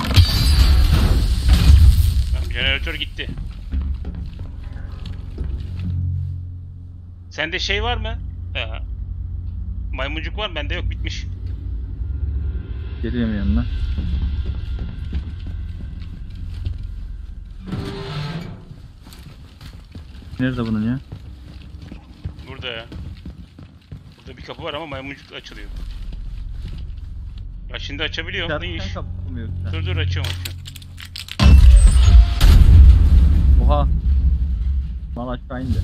Tamam jeneratör gitti. Sende şey var mı? Maymuncuk var, bende yok, bitmiş. Geliyorum yanına. Nerede bunun ya? Burada ya. Burada bir kapı var ama maymuncukla açılıyor. Ya şimdi açabiliyorum. Ne iş? Sen kapı mı yoksa? Dur açıyorum. Oha. Mal aşağı indi.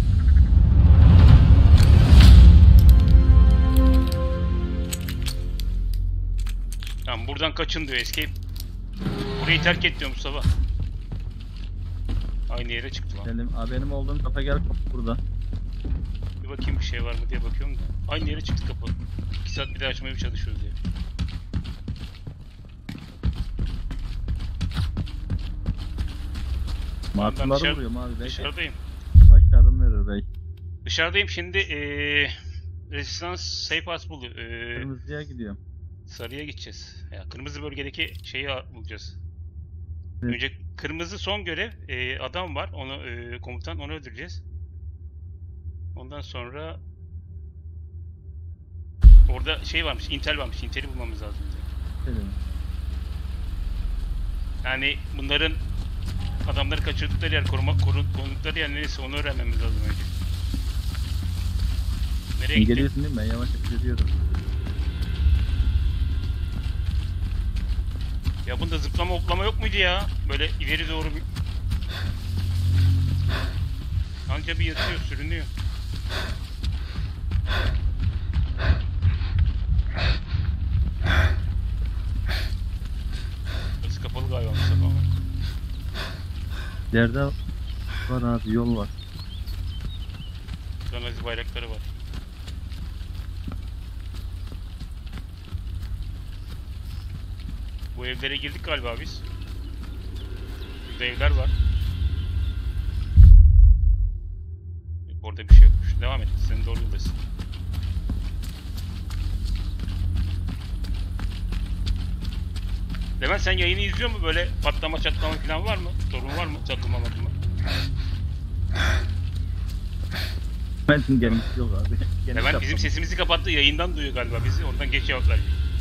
Tamam buradan kaçın diyor, escape. Burayı terk et diyor Mustafa. Aynı yere çıktı lan. Benim olduğum kafa gel kapı burada. Bir bakayım bir şey var mı diye bakıyorum da. Aynı yere çıktı kapı. 2 saat bir daha açmaya mı çalışıyoruz diye. Martıları vuruyorum abi. Dışarıdayım. Başarım verir belki. Dışarıdayım şimdi. Resistance Safe House buldu. Kırmızıya gidiyorum. Sarıya gideceğiz. Ya kırmızı bölgedeki şeyi bulacağız. Evet. Önce kırmızı son görev. Adam var. Onu komutan, onu öldüreceğiz. Ondan sonra orada şey varmış, Intel varmış. Intel'i bulmamız lazım. Selim. Yani bunların adamları kaçırdıkları yer, korundukları yer neresi, onu öğrenmemiz lazım önce. Nereye Sen gittin? geliyorsun değil mi? Ben yavaş yavaş gidiyorum. Ya bunda zıplama hoplama yok muydu ya? Böyle ileri doğru bir... Anca bir yatıyor, sürünüyor. Burası kapalı galiba Mustafa ama. İleride var abi, yol var. Nazi bayrakları var. Bu evlere girdik galiba biz. Burada evler var. Orada bir şey yokmuş. Devam et. Sen doğru yoldasın. Levent sen yayını izliyor mu? Böyle patlama çatlama falan var mı? Sorun var mı? Çatlama mı? Levent'in gemisi yok abi. Levent bizim sesimizi kapattı. Yayından duyuyor galiba bizi. Oradan geç cevaplar.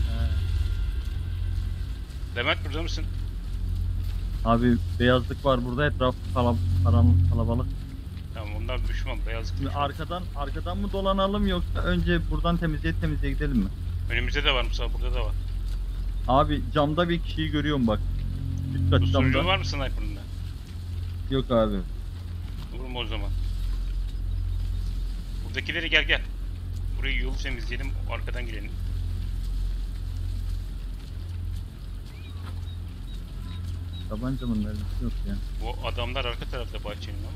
Levent burada mısın? Abi beyazlık var burada, etraf kalabalık. Tamam onlar düşman, beyazlık. Şimdi arkadan mı dolanalım yoksa önce buradan temizliğe gidelim mi? Önümüzde de var Musa, burada da var. Abi camda bir kişiyi görüyorum bak. Üst kat Susturucu camda. var mı sniper'ında? Yok abi. Vurma o zaman. Buradakileri gel. Burayı yolu temizleyelim, arkadan girelim. Tabancamın mermisi yok ya. Bu adamlar arka tarafta bahçenin ama.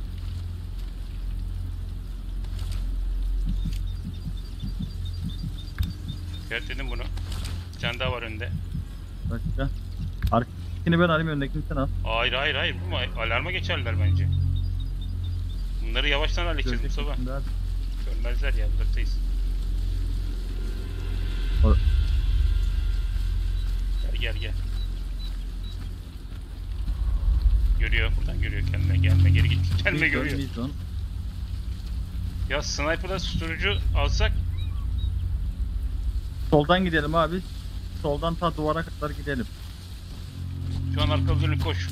Tertledim bunu. Bir tane daha var önde. Başka? Arkasını ben alayım, öndekini sen al. Hayır. Bu alarma geçerler bence. Bunları yavaştan halledeceğiz Mustafa. Görmezler ya, buradayız. Gel. Görüyor, buradan görüyor kendine. Gelme, geri git. Kendine görüyor. Ya sniper'da susturucu alsak. Soldan gidelim abi. Soldan ta duvara kadar gidelim. Şu an arkalı dönüp koş.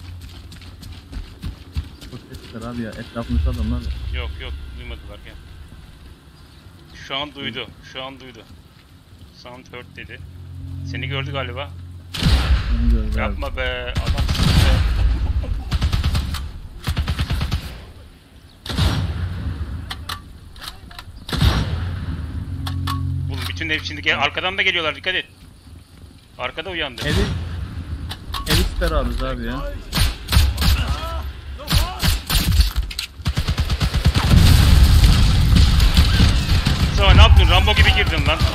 Çok sesler abi ya. Etrafımızda adamlar var. Yok duymadılar ya. Şu an duydu. Sound heard dedi. Seni gördü galiba. Yapma abi. Be adamsın be. Oğlum bütün ev şimdi arkadan da geliyorlar, dikkat et. Arkada uyandı. Evi süper abi ya. Mustafa ne yaptın? Rambo gibi girdin lan.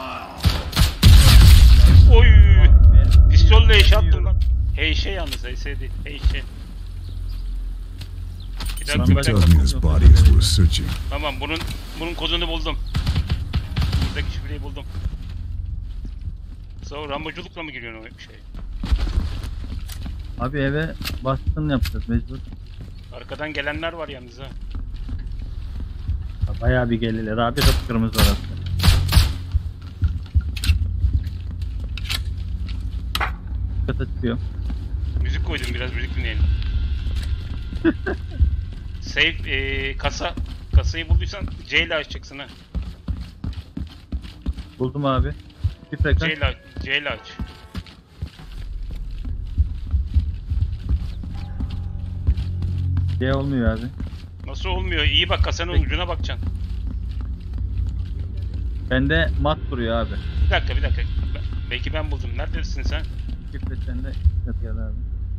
Oy! Pistolle eş attım lan. Heyşe yalnız, heyşe değil. Heyşe. Bir dakika. Tamam, bunun kodunu buldum. Buradaki şifreyi buldum. Sonra Ramboculukla mı giriyorsun o şey? Abi eve baskın yapacağız mecbur. Arkadan gelenler var yalnız ha. Bayağı bir gelirler abi, kıpkırmızı orası. Kata çıkıyor. Müzik koydum, biraz müzik dinleyelim. Save kasayı bulduysan C ile açacaksın ha. Buldum abi. C ile aç. C olmuyor abi. Nasıl olmuyor? İyi bak, kasanın ucuna bakacaksın. Bende mat duruyor abi. Bir dakika. Belki ben buldum. Neredesin sen? Şifre sende. Gel abi.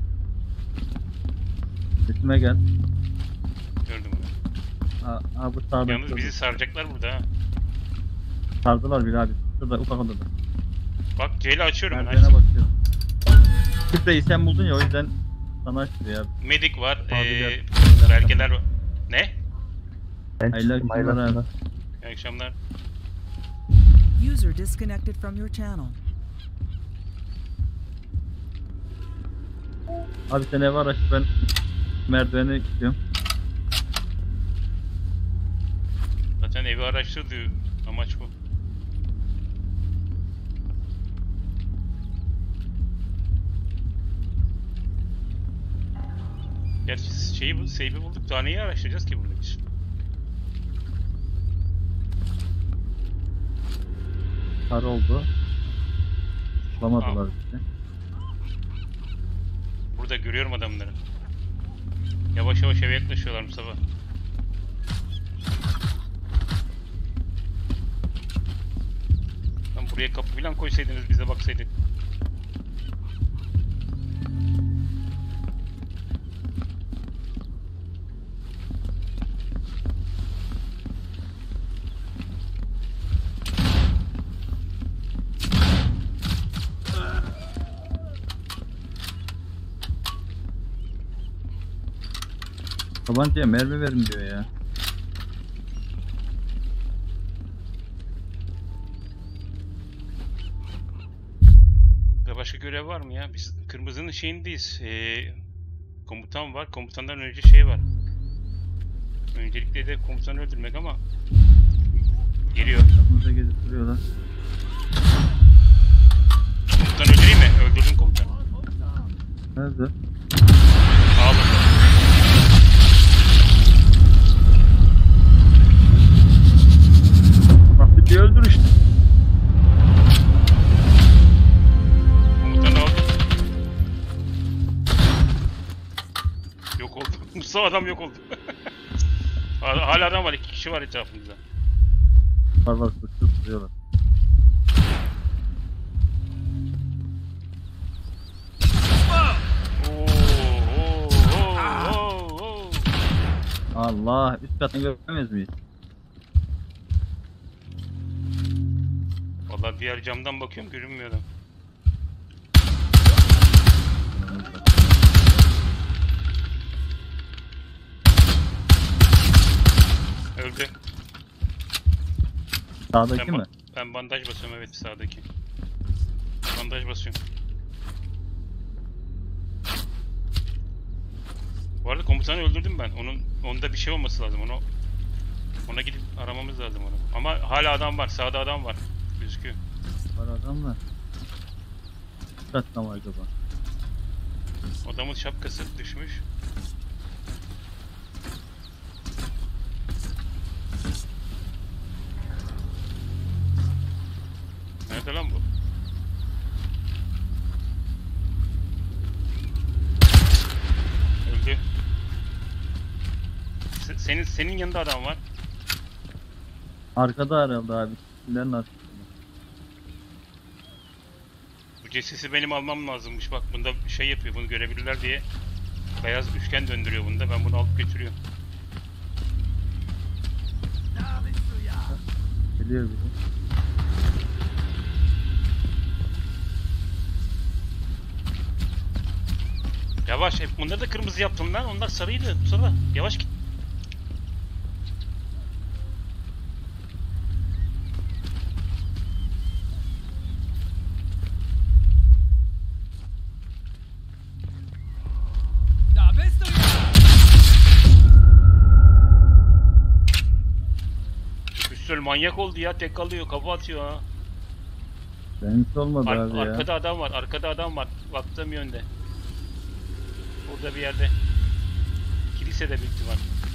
Sesime gel. Gördüm onu. Bu sağda. Yalnız bizi saracaklar burada ha. Sardılar bile abi. Şurada ufak odada. Bak C ile açıyorum ben. Merdivene bakıyorum. Şifreyi sen buldun ya, o yüzden sana açtırıyor abi. Medik var. Belgeler var. Ne? Hayırlı akşamlar abi. İyi akşamlar. User disconnected from your channel. Abi sen eve araç, ben merdivene gidiyorum. Zaten evi araştır diyor. Amaç bu. Gerçi seyfi bulduk. Daha neyi araştıracağız ki burada biz? Kar oldu. Bulamadılar bizi. Burada görüyorum adamları. Yavaş yavaş eve yaklaşıyorlar Mustafa. Lan buraya kapı falan koysaydınız, bize baksaydık. Tabancaya mermi verin diyor ya. Başka görev var mı ya? Biz kırmızının şeyindeyiz. Komutan var. Komutandan önce şey var. Öncelikle de komutanı öldürmek ama geliyor. Burada gezip duruyorlar. Komutanı öldüreyim mi? Öldürdüm komutanı. Nerede? Ağladım. Bak bir öldür işte. Komutanı aldım. Yok oldu. Mustafa adam yok oldu. Hala adam var. 2 kişi var etrafımızda. Var suçlu duruyorlar. Allah, üst katını göremez miyiz? Vallahi diğer camdan bakıyorum, görünmüyor adam. Öldü. Sağdaki mi? Ben bandaj basıyorum, evet, sağdaki. Bandaj basıyorum. Bu arada komutanı öldürdüm ben. Onda bir şey olması lazım. Ona gidip aramamız lazım onu. Ama hala adam var. Sağda adam var. Gözüküyor. Var adam var. Kaçta mı acaba? Adamın şapkası düşmüş. Nerede lan bu? Öldü. Senin yanında adam var. Arkada herhalde abi. Kimlerin arkasında? Bu cesesi benim almam lazımmış. Bak bunda şey yapıyor, bunu görebilirler diye. Beyaz üçgen döndürüyor bunda. Ben bunu alıp götürüyorum. Geliyor bize. Yavaş, hep bunları da kırmızı yaptım lan. Onlar sarıydı. Sonra yavaş git. Üstül manyak oldu ya, tek kalıyor, kafa atıyor ha. Benimki olmadı abi ya. Arkada adam var, arkada adam var. Baktığım yönde. Burada bir yerde. Kilisede büyük ihtimal.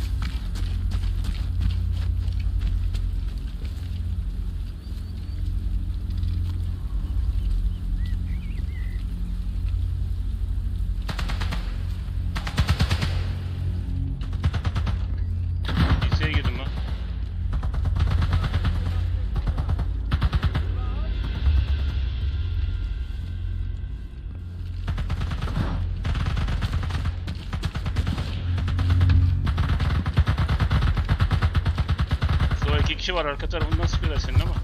Kiliseye girdim lan. Sonra 2 kişi var, arka tarafından sıkıyorlar senin ama.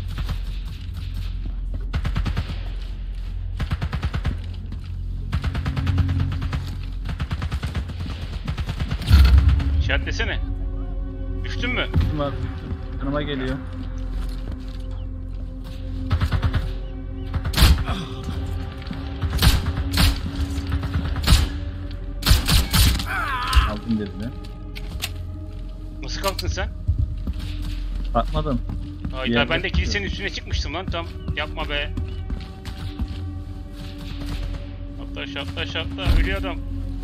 İşaretlesene. Düştün mü? Düştüm abi, düştüm. Yanıma geliyor. Aldım dedine. Nasıl kalktın sen? Bakmadım. Hayda, ben de kilisenin üstüne çıkmıştım lan tam. Yapma be. Atla, ölüyor adam.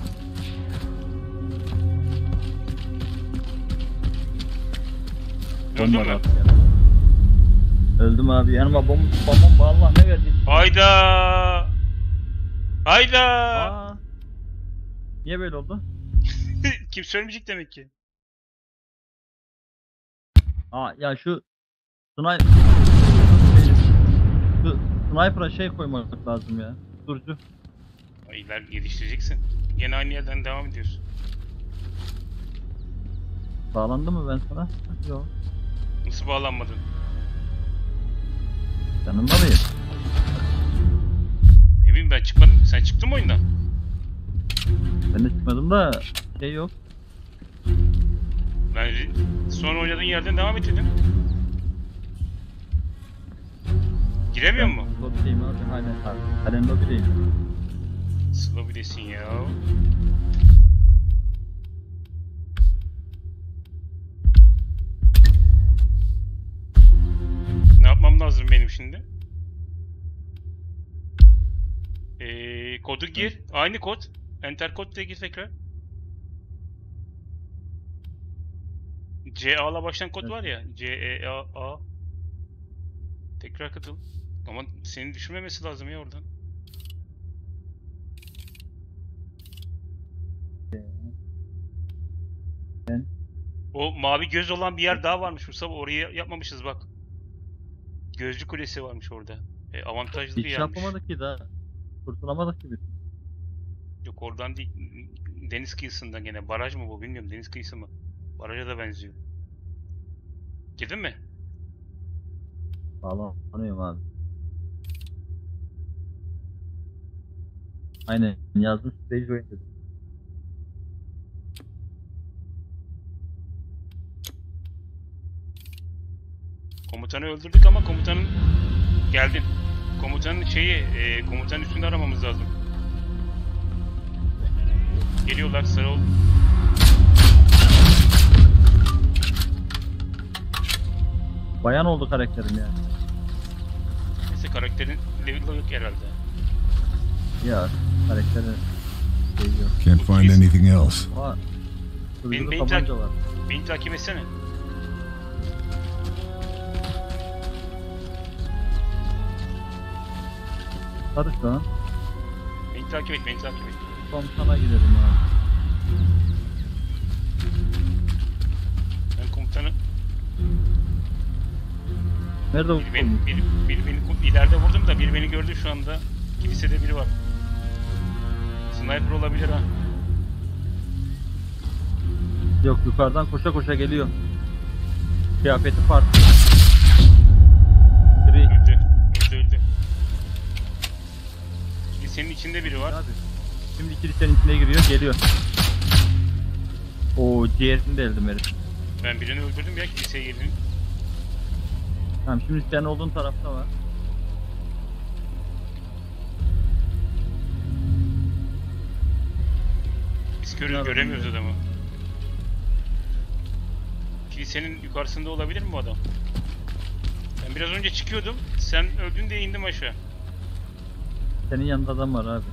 Öldün mü? Öldüm abi, yanıma bomba Allah ne verdi? Hayda! Aa, niye böyle oldu? Kim söylemeyecek demek ki. Ya şu sniper'a şey koymak lazım ya. Durucu. İler geliştireceksin. Yine aynı yerden devam ediyorsun. Bağlandı mı ben sana? Yok. Nasıl bağlanmadın? Yanımda mıyım? Ne bileyim, ben çıkmadım. Sen çıktın mı oyundan? Ben de çıkmadım da şey yok. Ben son oynadığın yerden devam et dedim. Giremiyor mu? Lobideyim abi. Aynen abi. Halen lobideyim. Lobby'desin ya. Ne yapmam lazım benim şimdi? Kodu gir. Aynı kod. Enter kod diye gir tekrar. CA'la başlayan kod var ya. CEA. Tekrar katıl. Ama seni düşürmemesi lazım ya oradan. O mavi göz olan bir yer daha varmış Mustafa. Orayı yapmamışız bak. Gözcü kulesi varmış orada. Avantajlı bir Hiç yermiş. yapamadık ki daha. Kurtulamadık ki biz. Yok oradan değil. Deniz kıyısından gene. Baraj mı bu bilmiyorum. Deniz kıyısı mı? Baraja da benziyor. Girdin mi? Bağlanıyorum abi. Aynen yazdım stage oyun dedim. Komutanı öldürdük ama komutanın geldin. Komutanın komutanın üstünde aramamız lazım. Geliyorlar sıra ol. Bayan oldu karakterim ya. Neyse karakterin level'ı yok herhalde. Ya karakterin şey yok. Can't find anything else. Ama Beni tabanca var. Beni takip etsene. Karış lan. Beni takip et, beni takip et. Komutana gidelim abi. Ben komutanı... Nerede bu komut? Biri beni ileride vurdum da biri beni gördü şu anda. Kilisede biri var. Sniper olabilir ha. Yok yukarıdan koşa koşa geliyor. Kıyafeti farklı. Öldü. Kilisenin içinde biri var. Abi. Şimdi kilisenin içine giriyor, geliyor. Oo, ciğerini de eldim herif. Ben birini öldürdüm ya kiliseye girdim. Tamam, şimdi senin olduğun tarafta var. Biz göremiyoruz adamı. Kilisenin yukarısında olabilir mi bu adam? Ben biraz önce çıkıyordum. Sen öldün diye indim aşağı. Senin yanında adam var abi.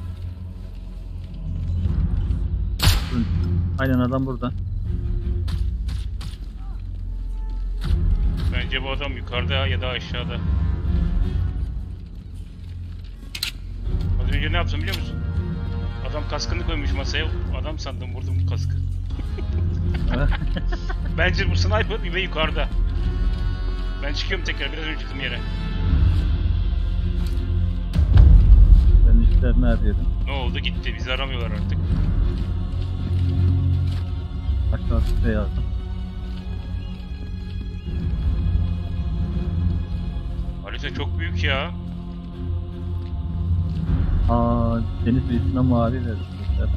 Aynen adam burada. Bence bu adam yukarıda ya da aşağıda. Az önce ne yaptım biliyor musun? Adam kaskını koymuş masaya. Adam sandım, vurdum kaskı. Bence bu sniper ve yukarıda. Ben çıkıyorum tekrar, biraz önce çıktım yere. Ben işlerini arıyorum. Ne oldu? Gitti. Bizi aramıyorlar artık. Aşağıda yazdım. Harita çok büyük ya. Aa, deniz kıyısına mavi vermişler.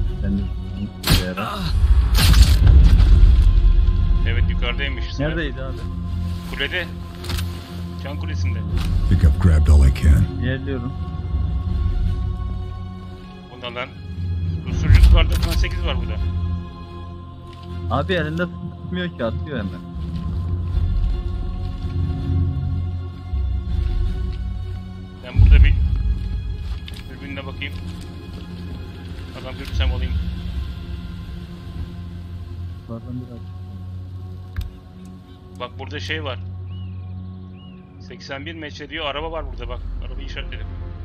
Evet, yukarıdaymış. Neredeydi abi? Kulede. Can kulesinde. Pick up, grabbed all I can. Yerliyorum. Bundan lan. Usulcü karda 98 var burada. Abi elinde tutmuyor ki, atıyor hemen. Ben burada bir dürbünle bakayım. Adam görürsem alayım. Yukarıdan biraz. Bak burada şey var. 81 metre diyor. Araba var burada bak. Arabayı işaretledim.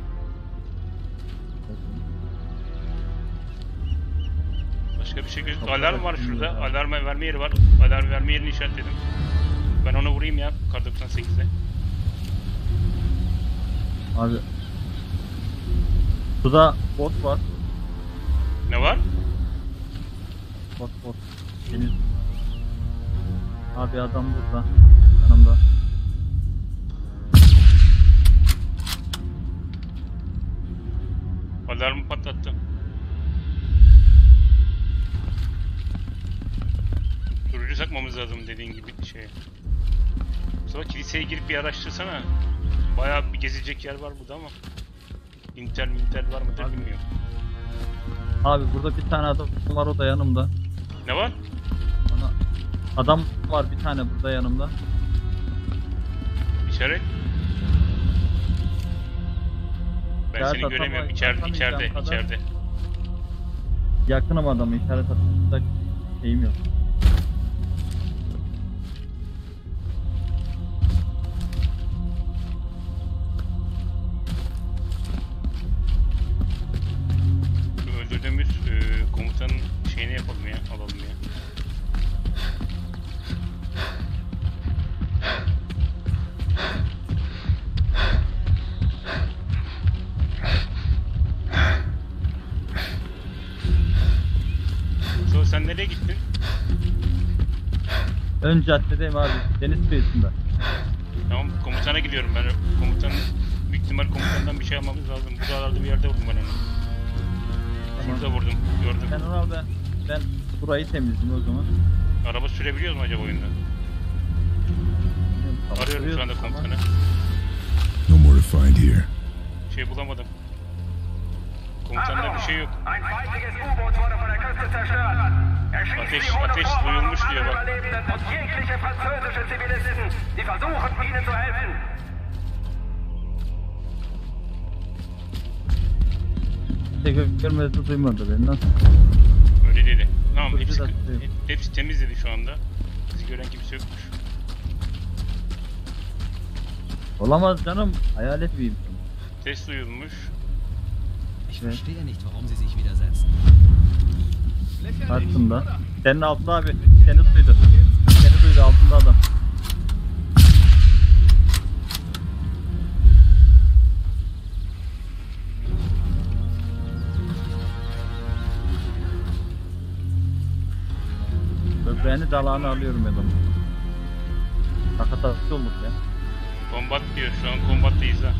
Başka bir şey gözükmüyor. Alarm var şurada. Alarm verme yeri var. Alarm verme yerini işaretledim. Ben ona vurayım ya. Kar 98'e. Abi. Suda bot var. Ne var? Bot. Deniz. Abi adam burada. Yanımda. Alarmı patlattım. Durucu takmamız lazım dediğin gibi şeye. Sonra kiliseye girip bir araştırsana. Bayağı bir gezilecek yer var burada ama Intel var mıdır bilmiyorum. Abi burada bir tane adam var, o da yanımda. Ne var? Adam var bir tane burada yanımda. İçeri. Ben Ya seni da göremiyorum. tam İçeride. kadar. Yakınım adamı, işaret atacak şeyim yok. Öldürdüğümüz komutanın şeyini yapalım ya, alalım ya. Sonra sen nereye gittin? Ön caddedeyim abi, deniz kıyısında. Tamam, komutana gidiyorum ben. Komutanın, büyük ihtimal komutandan bir şey almamız lazım. Buralarda bir yerde vurdum ben onu. Şurada vurdum, gördüm. Sen onu al, ben burayı temizleyeyim o zaman. Araba sürebiliyoruz mu acaba oyunda? Arıyorum şu anda komutanı. No more to find here. Şey bulamadım. Komutanda bir şey yok. Ateş duyulmuş diyor bak. Görmedi, duymadı beni, nasıl? Öyle dedi. Tamam, Hızlı hepsi temiz dedi şu anda. Bizi gören kimse yokmuş. Olamaz canım, hayalet miyim? Ses duyulmuş. Ich verstehe nicht, warum sie sich widersetzen. Altında. Senin altında abi, seni duydu. Seni duydu, altında adam. Böbreğini, dalağını alıyorum adamı. Sakatatçı olduk ya. Kombat diyor, şu an kombattayız ha.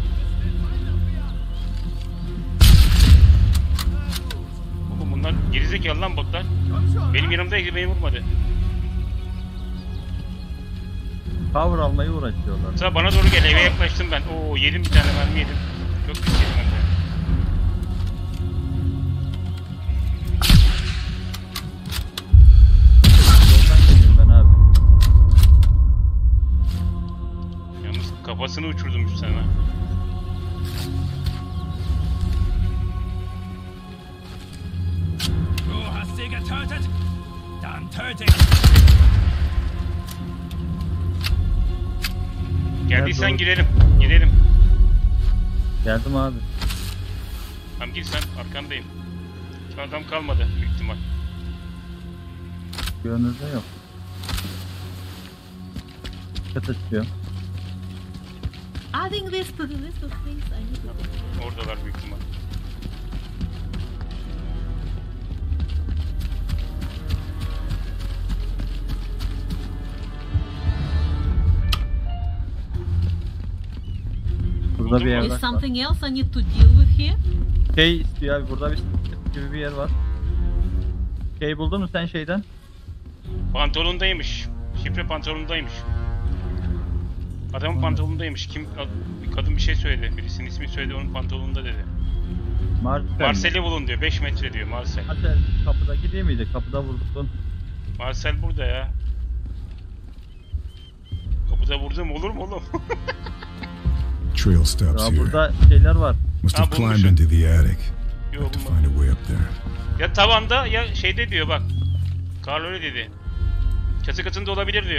Oğlum bunlar gerizekalı lan botlar. Benim yanımdaydı, beni vurmadı. Power almayı uğraşıyorlar. Mesela bana doğru gel, eve yaklaştım ben. Oo, yedim bir tane mermi yedim. Çok pis yedim ben de. Yoldan geliyorum ben abi. Yalnız kafasını uçurdum üç tane. Du hast sie getötet? Dann töte Geldiysen doğru. girelim. Girelim. Geldim abi. Tamam gir sen, arkandayım. Şu adam kalmadı büyük ihtimal. Gönlünüzde yok. Dikkat açıyor. Adding this to the list of things I need to do. Oradalar büyük ihtimal. Burada bir Is evrak var. something else I need to deal with here? Şey istiyor abi, burada bir gibi bir yer var. Şey buldun mu sen şeyden? Pantolondaymış. Şifre pantolondaymış. Adamın pantolondaymış. Kim? Bir kadın bir şey söyledi. Birisinin ismini söyledi, onun pantolonunda dedi. Marcel'i bulun diyor. 5 metre diyor Marcel. Marcel kapıdaki değil miydi? Kapıda vurdun. Marcel burada ya. Kapıda vurdum olur mu oğlum? Trail stops Ya here. burada şeyler var. Must have Ha, climbed bulmuşum. into the attic. Yok, Have to find a way up there. Ya tavanda ya şeyde diyor bak. Karl öyle dedi. Çatı katında olabilir diyor.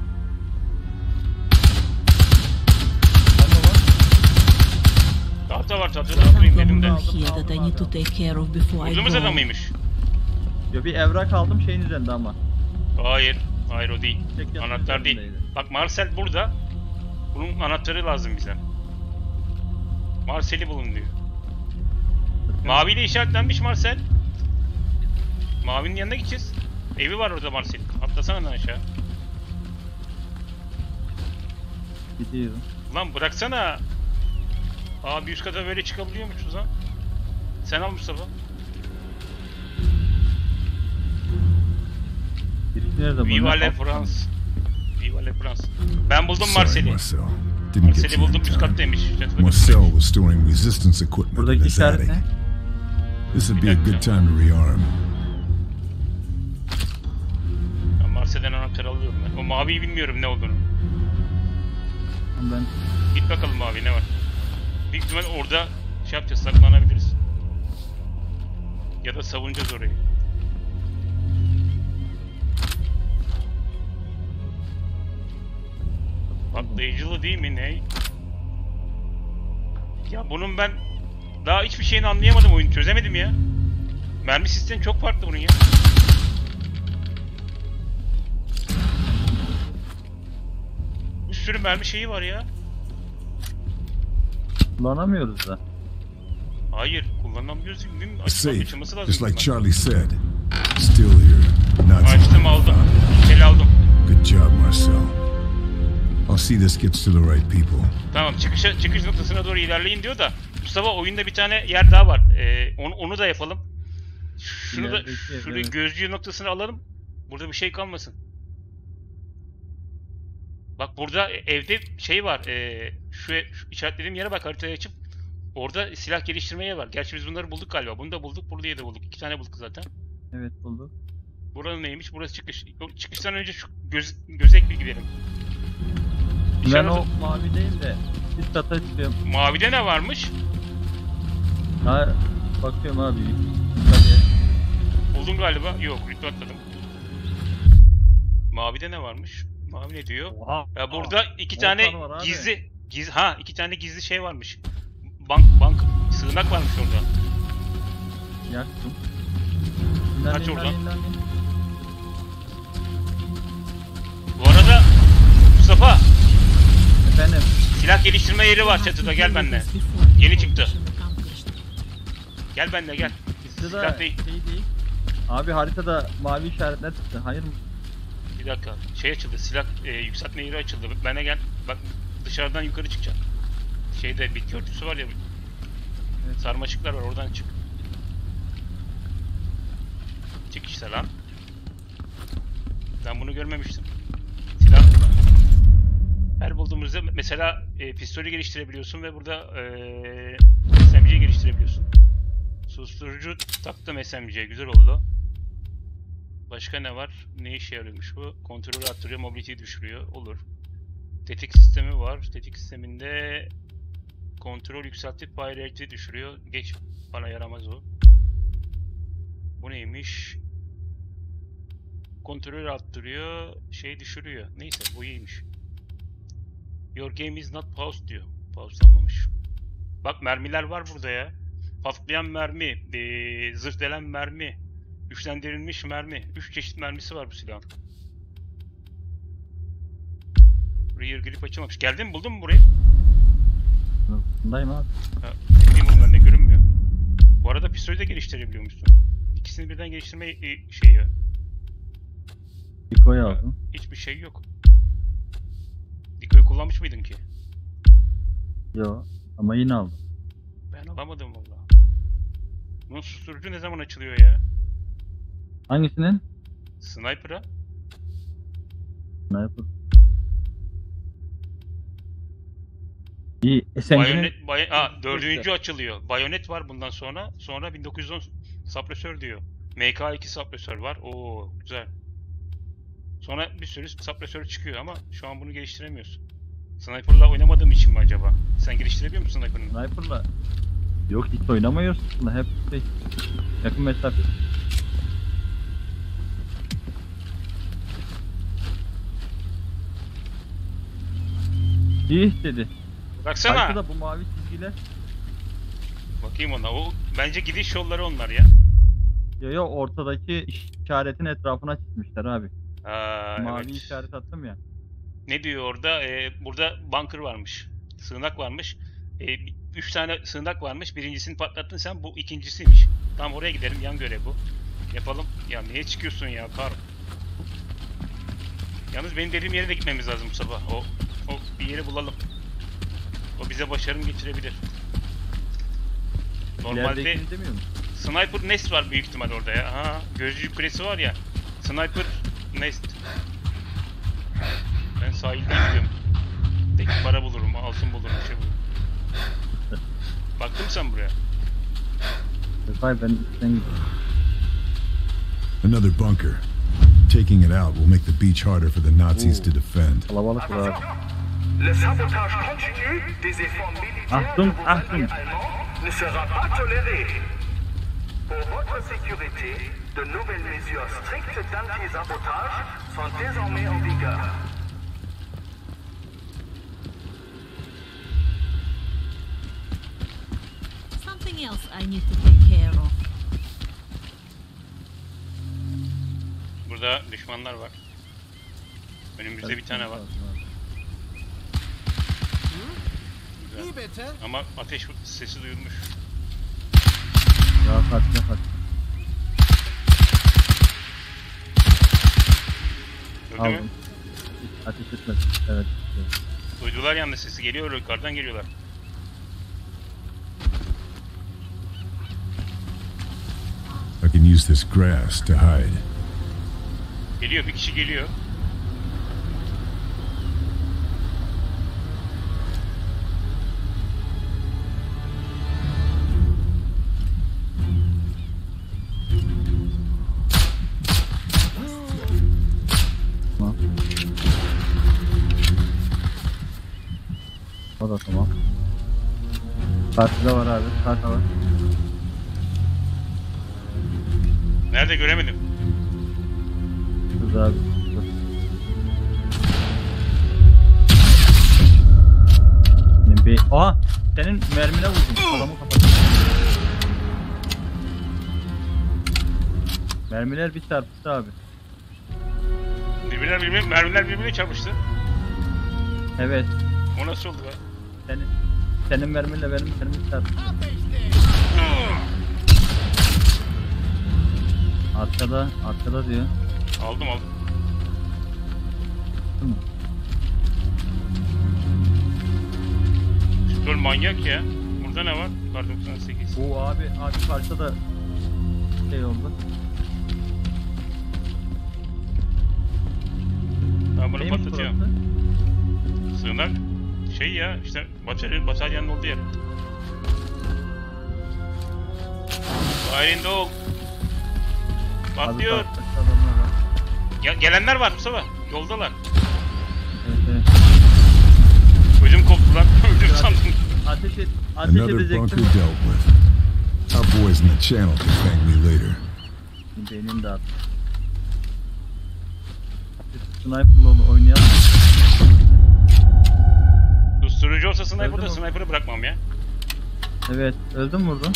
Tahta var, tahtada oturayım dedim de. Here that I need to take care of before I Vurduğumuz adam go. mıymış? Ya bir evrak aldım şeyin üzerinde ama. Hayır. Hayır o değil. Çekyatın Anahtar değil. üzerindeydi. Bak Marcel burada. Bunun anahtarı lazım bize. Marcel'i bulun diyor. Maviyle işaretlenmiş Marcel. Mavinin yanına gideceğiz. Evi var orada Marcel. Atlasana lan aşağı. Gidiyorum. Lan bıraksana. Abi üst kata böyle çıkabiliyormuşuz ha. Sen al Mustafa. Birisi nerede bu? Viva Ne? la France. Viva La France. Ben buldum Sorry, Marcel'i. Marcel. Didn't get Marcel'i you in buldum, üst time. kattaymış. Marcel was storing resistance equipment in Buradaki his işaret attic. ne? This would be a good time to rearm. Ben Marcel'den anahtarı alıyorum ben. O maviyi bilmiyorum ne olduğunu. Ben Git bakalım mavi ne var. Büyük ihtimal orada şey yapacağız, saklanabiliriz. Ya da savunacağız orayı. Patlayıcılı değil mi ne? Ya bunun ben daha hiçbir şeyini anlayamadım, oyunu çözemedim ya. Mermi sistemi çok farklı bunun ya. Bir sürü mermi şeyi var ya. kullanamıyoruz da. Hayır, kullanamıyoruz değil mi? Safe, Açılması lazım. just like Charlie said. Still here. Not Açtım, aldım. El aldım. Good job, Marcel. I'll see this gets to the right people. Tamam, çıkış noktasına doğru ilerleyin diyor da Mustafa oyunda bir tane yer daha var. Onu da yapalım. Şunu da şurayı gözcü noktasına alalım. Burada bir şey kalmasın. Bak burada evde şey var. Şu işaretlediğim yere bak, haritayı açıp orada silah geliştirme yeri var. Gerçi biz bunları bulduk galiba. Bunu da bulduk, burayı da bulduk. 2 tane bulduk zaten. Evet bulduk. Buranın neymiş? Burası çıkış. Çıkıştan önce şu gözek bir gidelim. Ben o mavi değil de üst kata çıkıyorum. Mavide ne varmış? Ha, bakıyorum abi. Yukarıya. Buldum galiba. Yok, rütbe atladım. Mavide ne varmış? Mavi ne diyor? Oha. Ya burada 2 tane gizli iki tane gizli şey varmış. Bank sığınak varmış orada. Yaktım. Kaç oradan? Bu arada Mustafa, efendim, silah geliştirme yeri var çatıda, gel benimle. Yeni çıktı. Gel benimle gel. Silah değil. Şey değil. Abi haritada mavi işaretler çıktı. Hayır mı? Bir dakika. Şey açıldı. Silah yükseltme yeri açıldı. Bana gel. Bak dışarıdan yukarı çıkacağım. Şeyde bitki örtüsü var ya. Evet. Sarmaşıklar var, oradan çık. Çık işte lan. Ben bunu görmemiştim. Silah. Her bulduğumuzda mesela pistolü geliştirebiliyorsun ve burada SMG'yi geliştirebiliyorsun. Susturucu taktım SMG'ye, güzel oldu. Başka ne var? Ne işe yarıyormuş bu? Kontrolü arttırıyor, mobility'yi düşürüyor. Olur. Tetik sistemi var. Tetik sisteminde kontrol yükseltip fire rate'i düşürüyor. Geç, bana yaramaz o. Bu neymiş? Kontrolü arttırıyor, şey düşürüyor. Neyse, bu iyiymiş. Your game is not paused diyor. Pauselanmamış. Bak mermiler var burada ya. Patlayan mermi, zırh delen mermi, güçlendirilmiş mermi. 3 çeşit mermisi var bu silahın. Rear grip açılmamış. Geldin mi? Buldun mu burayı? Bundayım abi. Ha, ne bileyim oğlum, bende görünmüyor. Bu arada pistolü de geliştirebiliyormuşsun. İkisini birden geliştirme şeyi ya. Diko'yu aldım. Hiçbir şey yok. Diko'yu kullanmış mıydın ki? Yo, ama yine aldım. Ben alamadım valla. Bunun susturucu ne zaman açılıyor ya? Hangisinin? Sniper'a? Sniper. İyi, SMG'nin... Dördüncü açılıyor. Bayonet var bundan sonra. Sonra 1910 suppressör diyor. MK2 suppressör var. Oo güzel. Sonra bir sürü suppressör çıkıyor ama şu an bunu geliştiremiyorsun. Sniper'la oynamadığım için mi acaba? Sen geliştirebiliyor musun Sniper'ını? Sniper'la... Yok, hiç oynamıyorsun. Hep şey, yakın mesafe. İyi dedi. Baksana. Haritada bu mavi çizgiler. Bakayım ona. O bence gidiş yolları onlar ya. Yo ortadaki işaretin etrafına çizmişler abi. Mavi evet. işaret attım ya. Ne diyor orada? Burada bunker varmış. Sığınak varmış. 3 tane sığınak varmış. Birincisini patlattın sen. Bu ikincisiymiş. Tamam, oraya gidelim. Yan görev bu. Yapalım. Ya niye çıkıyorsun ya Kar? Yalnız benim dediğim yere de gitmemiz lazım bu sabah. O bir yeri bulalım. O bize başarım getirebilir. Normalde Sniper Nest var büyük ihtimal orada ya. Aha, gözcü kulesi var ya. Sniper Nest. sen buraya. Berkay ben üstten gidiyorum. Another bunker. Taking it out will make the beach harder for the Nazis to defend. Kalabalık var. Le sabotage continu des efforts militaires de vos alliés allemands ne sera pas toléré. Pour votre sécurité, de nouvelles mesures strictes d'anti-sabotage sont désormais en vigueur. Something else I need to take care of. Burada düşmanlar var. Önümüzde bir tane var. Güzel. Ama ateş sesi duyulmuş. Rahat. Öldü mü? Aldım. Ateş etmedi. Evet. Duydular yalnız sesi geliyor, yukarıdan geliyorlar. I can use this grass to hide. Geliyor, bir kişi geliyor. Tamam. O da tamam. Karşıda var abi. Karşıda var. Nerede göremedim. Şurada abi. Dur. Şimdi bir... Oha! Senin mermine vurdum. Adamı kapattım. Mermiler bir çarpıştı abi. Mermiler birbirine çarpıştı. Evet. O nasıl oldu be? Senin merminle benim mermim çarpıştı. Arkada diyor. Aldım. Tamam. Şu manyak ya. Burada ne var? Kar 98. Bu abi karşıda şey oldu. Ben bunu Neymiş patlatıyorum. burası? Sığınak şey ya işte bataryanın olduğu yer. Dairinde ol. Patlıyor. Abi karşıda adamlar var. Gelenler var Mustafa. Yoldalar. Evet. Ödüm koptu lan. Öldüm sandım. Ateş Another bunker edecektim. dealt with. Our boys in the channel can thank me later. Beynim dağıttı. Sniper'la oynayalım. Susturucu olsa sniper'da Öldü mü? sniper'ı bırakmam ya. Evet. Öldün mü vurdun?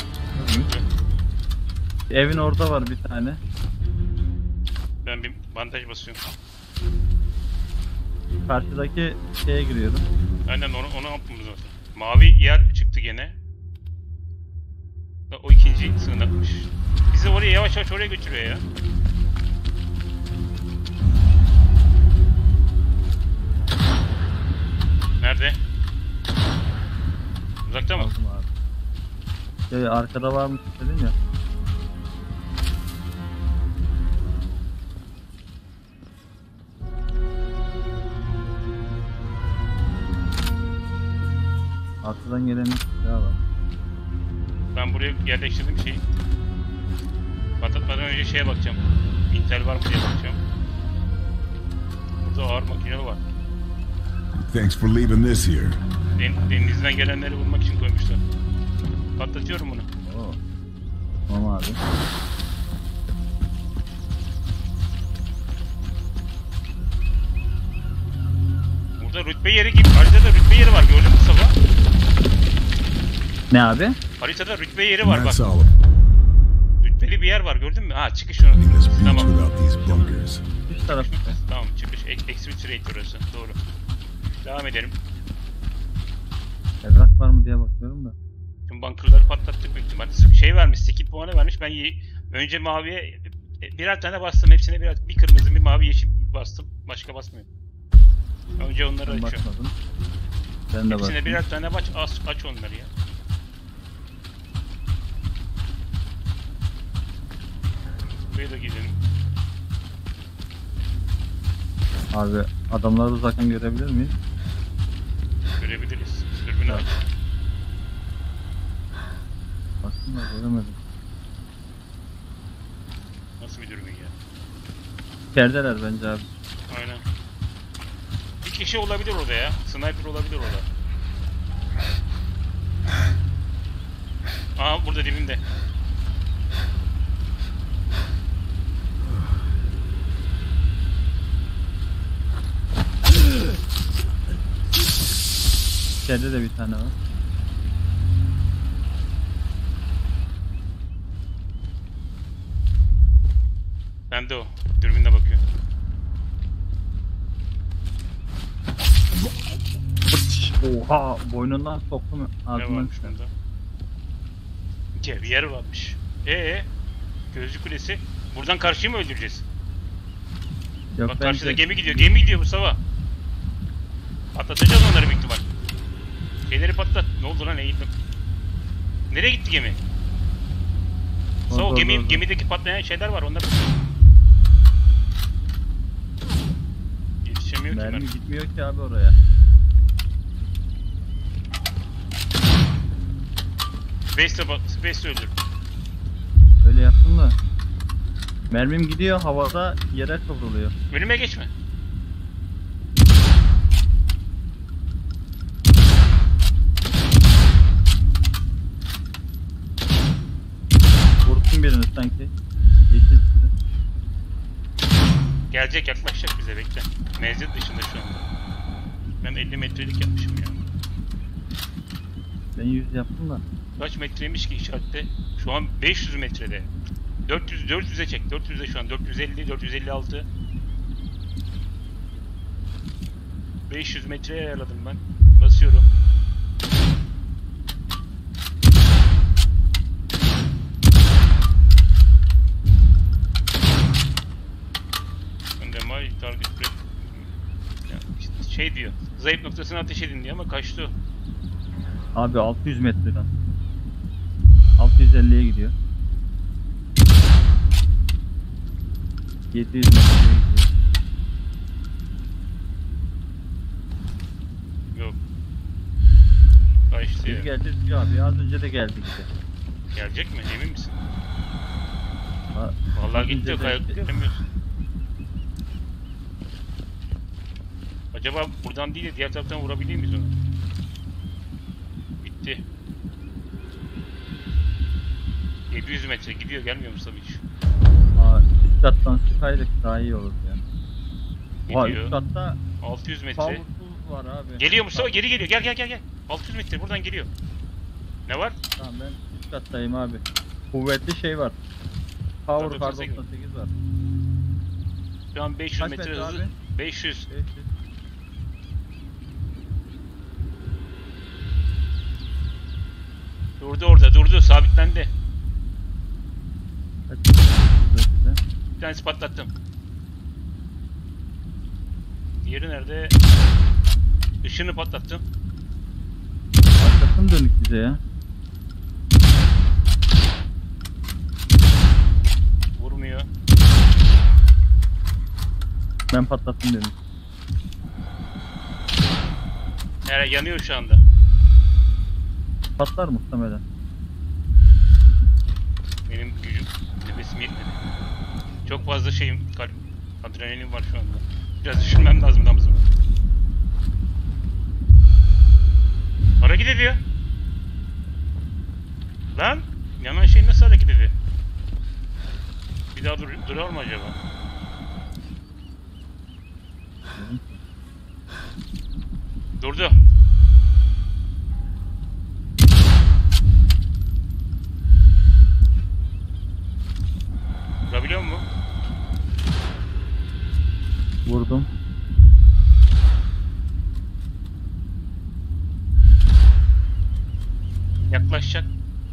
Evin orada var bir tane. Ben bir bandaj basıyorum. Karşıdaki şeye giriyorum. Aynen onu yapmamız lazım. Mavi yer çıktı gene. O ikinci sığınakmış. Bizi oraya yavaş yavaş oraya götürüyor ya. Nerede? Uzakta mı? Aldım abi. Şey, arkada varmış dedin ya. Arkadan gelen bir silah var. Ben buraya yerleştirdim şeyi. Patlatmadan önce şeye bakacağım. Intel var mı diye bakacağım. Burada ağır makineleri var. Thanks for leaving this here. Denizden gelenleri bulmak için koymuşlar. Patlatıyorum bunu. Oo. Tamam abi. Burada rütbe yeri gibi. Haritada rütbe yeri var. Gördün mü Mustafa? Ne abi? Haritada rütbe yeri var bak. That's all. Rütbeli bir yer var gördün mü? Ha çıkış onu. This beach Tamam. without these bunkers. Üst taraf. Tamam çıkış. Exfiltrate orası. Doğru. Devam edelim. Evrak var mı diye bakıyorum da. Tüm bunkerları patlattık büyük ihtimalle. Şey vermiş, skill puanı vermiş. Ben önce maviye birer tane bastım. Hepsine bir kırmızı, bir mavi, yeşil bastım. Başka basmıyorum. Önce onları Ben açıyorum. bakmadım. Ben de Hepsine baktım. birer tane aç onları ya. Buraya da gidelim. Abi adamları uzaktan görebilir miyiz? Görebiliriz. Dürbünü aç. baktım da göremedim. Nasıl bir dürbün ya? İçerideler bence abi. Aynen. Bir kişi olabilir orada ya. Sniper olabilir orada. Aha burada dibimde. İçeride de bir tane var. Ben de o. Dürbünle bakıyor. Oha boynundan soktum Ne ağzından varmış çıktı. bunda? Cevyer varmış. Gözcü kulesi. Buradan karşıyı mı öldüreceğiz? Yok, Bak bence- karşıda gemi gidiyor. Gemi gidiyor Mustafa. Patlatacağız onları büyük ihtimal. Şeyleri patlat. Ne oldu lan eğildim. Nereye gitti gemi? Sağ ol, gemideki patlayan şeyler var onlar. Yetişemiyor ki Mermi ben. gitmiyor ki abi oraya. Space'le öldür. Öyle yaptım da. Mermim gidiyor havada yere kıvrılıyor. Önüme geçme. Vursun birini sanki. Yeşil çıktı. Gelecek, yaklaşacak bize, bekle. Menzil dışında şu anda. Ben 50 metrelik yapmışım ya. Ben 100 yaptım da. Kaç metreymiş ki işarette? Şu an 500 metrede. 400'e çek. 400'e şu an. 450, 456. 500 metreye ayarladım ben. Basıyorum. My target şey diyor. Zayıf noktasına ateş edin diyor ama kaçtı o. Abi 600 metreden. 650'ye gidiyor. 700 metreye gidiyor. Yok. Kaçtı ya. Biz geleceğiz diyor abi. Az önce de geldik işte. Gelecek mi? Emin misin? Ha, vallahi gitti yok. Göremiyorsun. Acaba buradan değil de diğer taraftan vurabilir miyiz onu? Bitti. 700 metre gidiyor, gelmiyor Mustafa hiç. Aa, üst kattan sıkaydık daha iyi olur ya. Oha, Gidiyor. üst katta 600 metre. powerful var abi. Geliyor Mustafa, geri geliyor. Gel. 600 metre buradan geliyor. Ne var? Tamam ben üst kattayım abi. Kuvvetli şey var. Power Card 98 var. Şu an 500 Kaç metre metre hızı. abi? 500. Durdu orada, durdu, sabitlendi. Bir tanesi patlattım. Diğeri nerede? Işını patlattım. Arkasını dönük bize ya. Vurmuyor. Ben patlattım dönük. Yanıyor şu anda. Patlar muhtemelen. Benim gücüm, nefesim yetmedi. Çok fazla şeyim, kalp, adrenalin var şu anda. Biraz düşünmem lazım damızım. Hareket ediyor. Lan, yanan şey nasıl hareket ediyor? Bir daha durar mı acaba? Durdu. Vurabiliyor mu? Vurdum. Yaklaşacak.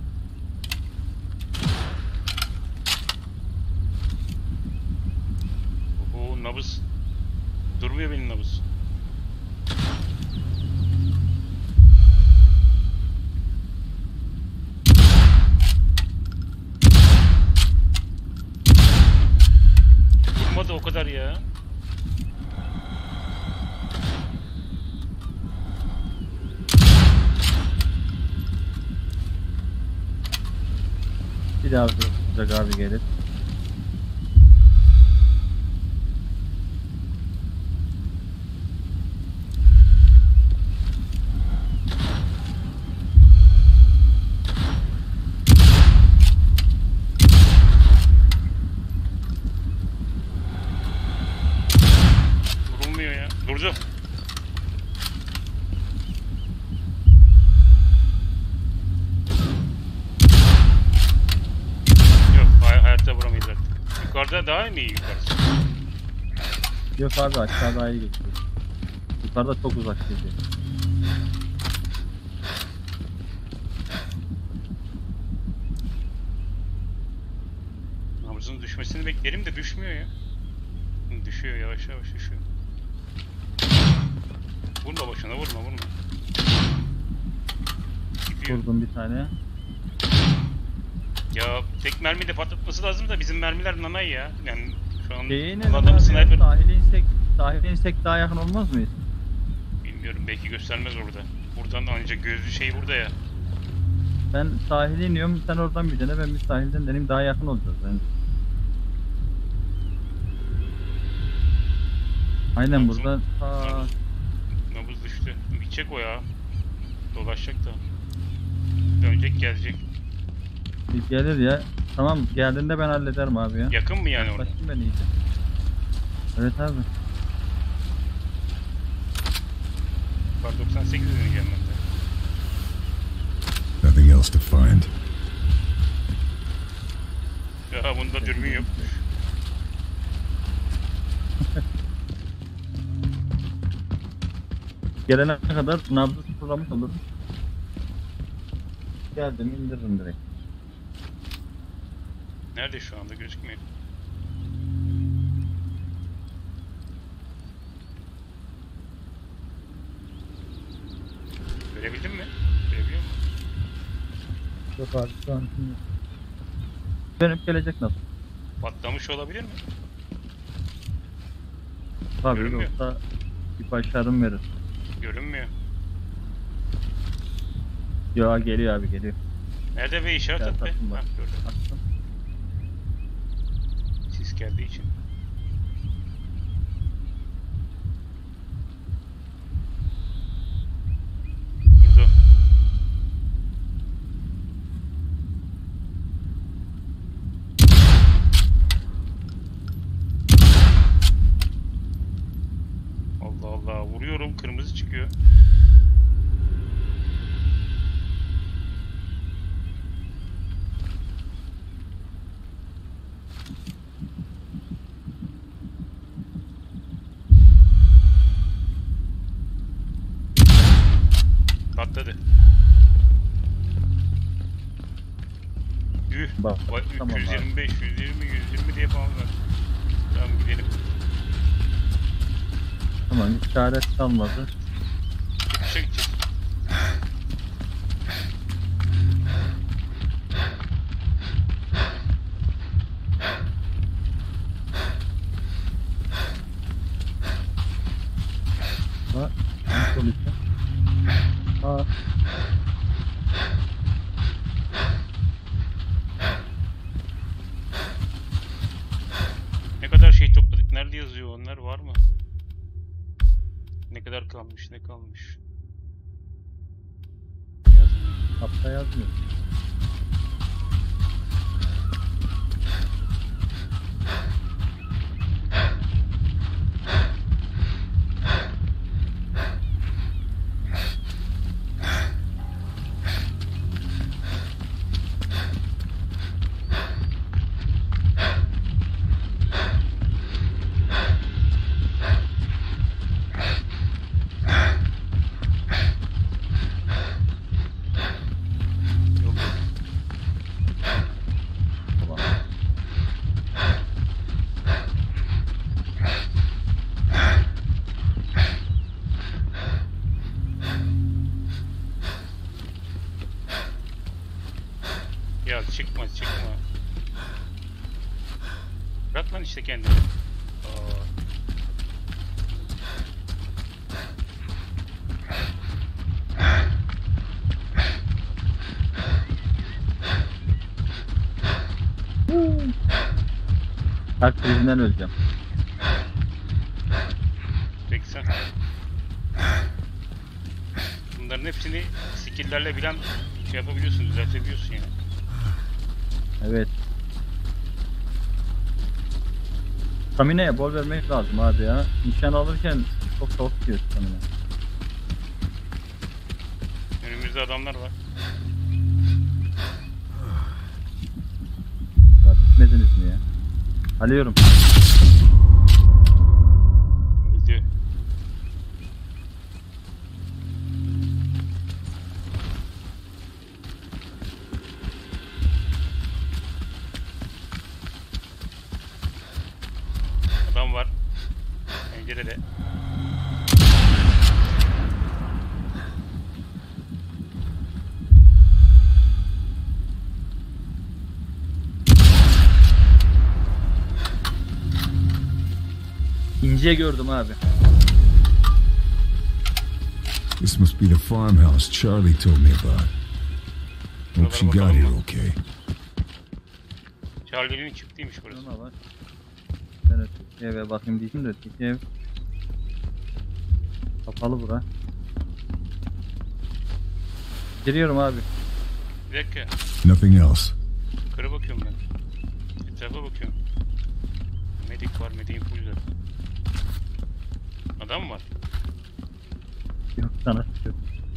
Oho, nabız. Durmuyor benim nabız. Durmadı o kadar ya. Bir daha sıcak abi gelir. Vurulmuyor ya. Durdu. Yok, hayatta vuramayız artık. Yukarıda daha mı iyi yukarısı? Yok abi aşağıda iyi geçiyor. Yukarıda çok uzak geliyor. Nabzın düşmesini beklerim de düşmüyor ya. Düşüyor, yavaş yavaş düşüyor. Vurma boşuna, vurma. Gidiyor. Vurdum bir tane. Ya tek mermiyle patlatması lazım da bizim mermiler nanay ya. Yani şu an Şeyine kullandığım sniper... Sahile insek daha yakın olmaz mıyız? Bilmiyorum, belki göstermez orada. Buradan ancak gözlü şey burada ya. Ben sahile iniyorum, sen oradan bir dene, ben bir sahilden deneyim, daha yakın olacağız bence. Aynen Nabzın- burada Nabız düştü. Gidecek o ya. Dolaşacak da. Dönecek, gelecek. bir gelir ya. Tamam, geldiğinde ben hallederim abi ya. Yakın mı yani orada? Bakayım ben iyice. Evet abi. Var 98 deneyeceğim ben de. Nothing else to find. Ya bunda dürbün yok. Gelene kadar nabzı sıfırlamış olurum. Geldim indiririm direkt. Nerede şu anda gözükmüyor. Görebildin mi? Görebiliyor musun? Yok abi şu an şimdi. Dönüp gelecek nasıl? Patlamış olabilir mi? Tabii Görünmüyor. yoksa bir başarım verir. Görünmüyor. Ya geliyor abi geliyor. Nerede be, işaret at be. Attım bak. Hah, gördüm. Attım. Sis geldiği için. Durdu. Allah Allah, vuruyorum, kırmızı çıkıyor. Patladı. Üh. Bak, Vay, tamam abi. 125, 120 diye falan var. Tamam, gidelim. Tamam işaret kalmadı. Çıkışa gideceğiz. Ha, sol üstte. Ha. Ne kadar şey topladık? Nerede yazıyor onlar? Var mı? Ne kadar kalmış? Ne kalmış? Yazmıyor. Hatta yazmıyor. Yok. Tamam. Ya çıkma. Bırak lan işte kendini. Aa. Kalp krizinden öleceğim. Peki sen. Bunların hepsini skill'lerle bilen şey yapabiliyorsun, düzeltebiliyorsun yani. Evet. Stamina'ya bol vermek lazım abi ya. Nişan alırken çok soğuk diyor stamina. Önümüzde adamlar var. Ya bitmediniz mi ya? Alıyorum. Öldü. Adam var. Pencerede. İnce gördüm abi. This must be the farmhouse Charlie told me about. Hope she got here okay. Charlie'nin çıktıymış burası. Ne var? Ben öteki eve bakayım diyeyim de öteki ev. Kapalı bura. Giriyorum abi. Bir dakika. Nothing else. Yukarı bakıyorum ben. Etrafa bakıyorum. Medik var, mediğin full zaten. Adam var. Yok sana yok.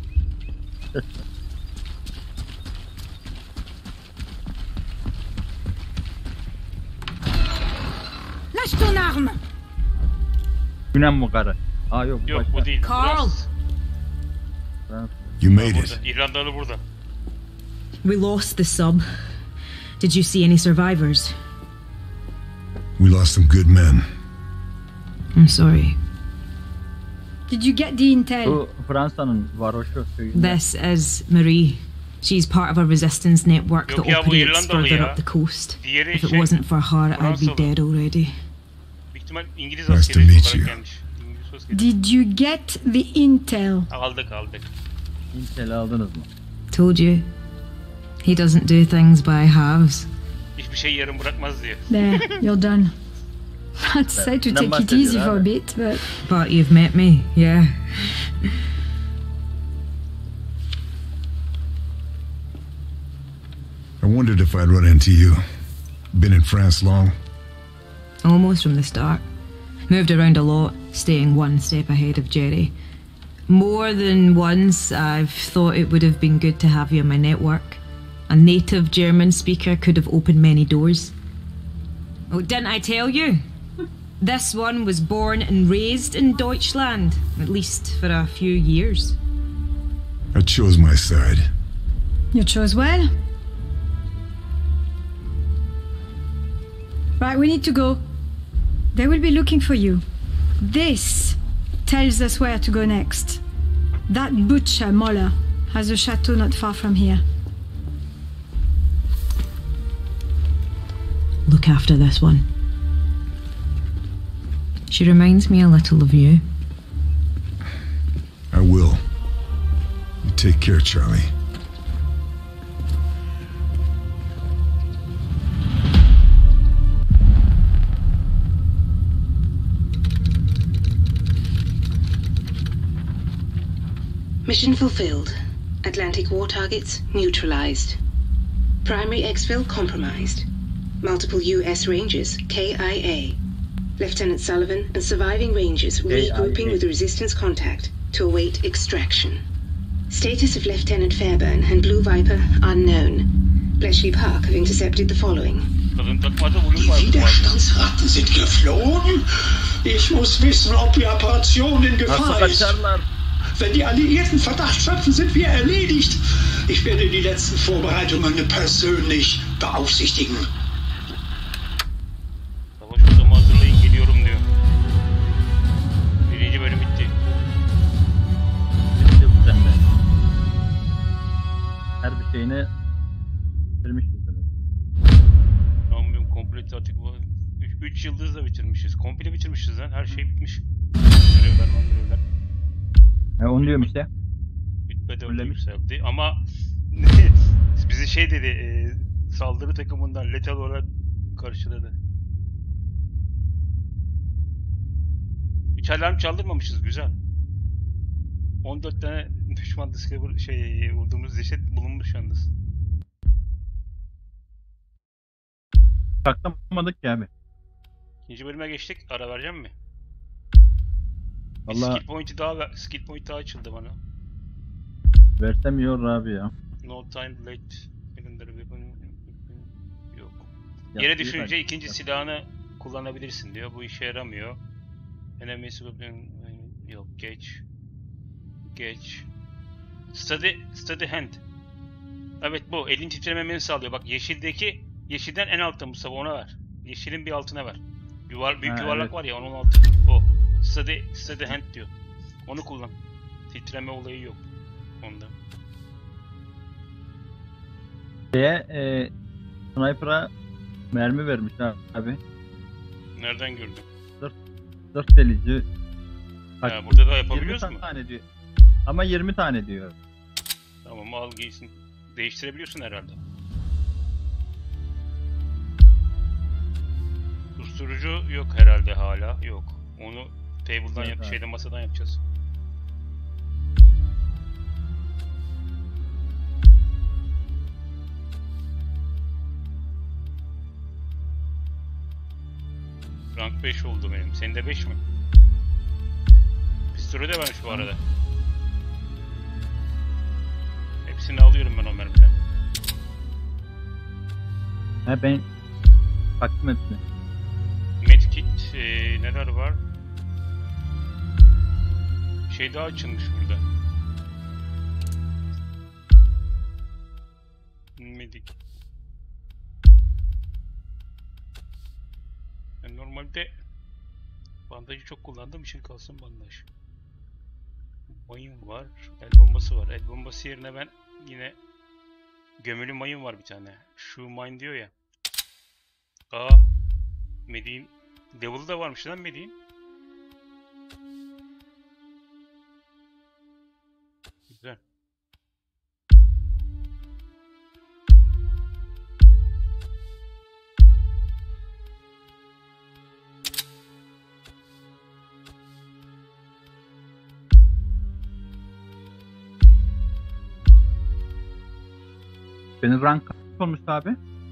Lâche ton arme! Günem bu karı. Aa yok. Yok başka. bu değil. Carl! Fransız. You made Burada. it. İrlandalı burada. We lost the sub. Did you see any survivors? We lost some good men. I'm sorry. Did you get the intel? Bu Fransa'nın varoşu köyünde. This is Marie. She's part of a resistance network Yok that ya, bu operates İrlandalı further ya. up the coast. Diğeri If it şey, wasn't for her, I'd be Fransalı. dead already. Büyük ihtimal İngiliz Nice to askeri meet olarak you. gelmiş. İngiliz askeri. Did you get the intel? Aldık. İntel aldınız mı? Told you. He doesn't do things by halves. Hiçbir şey yarım bırakmaz diyor. There, you're done. I'd say to take it easy for a bit, but... But you've met me, yeah. I wondered if I'd run into you. Been in France long? Almost from the start. Moved around a lot, staying one step ahead of Jerry. More than once, I've thought it would have been good to have you in my network. A native German speaker could have opened many doors. Oh, didn't I tell you? This one was born and raised in Deutschland, at least for a few years. I chose my side. You chose well. Right, we need to go. They will be looking for you. This tells us where to go next. That butcher, Moller, has a chateau not far from here. Look after this one. She reminds me a little of you. I will. You take care, Charlie. Mission fulfilled. Atlantic war targets neutralized. Primary exfil compromised. Multiple U.S. Rangers, KIA. Lieutenant Sullivan and surviving Rangers regrouping with resistance contact to await extraction. Status of Lieutenant Fairburn and Blue Viper unknown. Bletchley Park have intercepted the following. Die Widerstandsratten sind geflohen. Ich muss wissen, ob die Operation in Gefahr ist. Wenn die Alliierten Verdacht schöpfen, sind wir erledigt. Ich werde die letzten Vorbereitungen persönlich beaufsichtigen. Savaş ortamı hazırlayın, geliyorum diyor. Birinci bölüm bitti. Bitti bu sende. Her bir şeyini bitirmişiz demek. Tamam benim komple artık bu 3 yıldızla bitirmişiz. Komple bitirmişiz lan. Her şey bitmiş. Görevler. Onu diyorum işte. Bitmedi öyle yükseldi ama bizi şey dedi, saldırı takımından letal olarak karşıladı. Hiç alarm çaldırmamışız, güzel. 14 tane düşman discover vurduğumuz ceset bulunmuş yalnız. Saklamadık ya abi. İkinci bölüme geçtik. Ara vereceğim mi? Vallahi skill point daha açıldı bana. versem iyi olur abi ya. No time late. Yok. Yere düşünce ikinci silahını kullanabilirsin diyor. Bu işe yaramıyor. Enemies yok, geç. Steady hand. Evet bu. Elin titrememeni sağlıyor. Bak yeşilden en altta Mustafa, ona ver. Yeşilin bir altına ver. Büyük yuvarlak evet. Var ya, onun altı. O. Steady hand diyor. Onu kullan. Titreme olayı yok onda. Sniper'a mermi vermiş abi. Nereden gördün? 4 delici. Burada da yapabiliyoruz mu? 20 tane diyor. Ama 20 tane diyor. Tamam, al giysin. Değiştirebiliyorsun herhalde. Susturucu yok herhalde hala. Yok. Onu table'dan evet, masadan yapacağız. Rank 5 oldu benim. Senin de 5 mi? Pistolü de vermiş bu arada. Hepsini alıyorum ben o mermiden. Ben baktım hepsine. Medkit neler var? Şey daha açılmış burada. Medik. Ben normalde bandajı çok kullandığım için kalsın bandaj. Mayın var, el bombası var. El bombası yerine ben yine gömülü mayın var bir tane. Şu mine diyor ya. Medi'in Devil'ı da varmış lan Medi'in. Güzel. Benim rank kaç olmuş abi?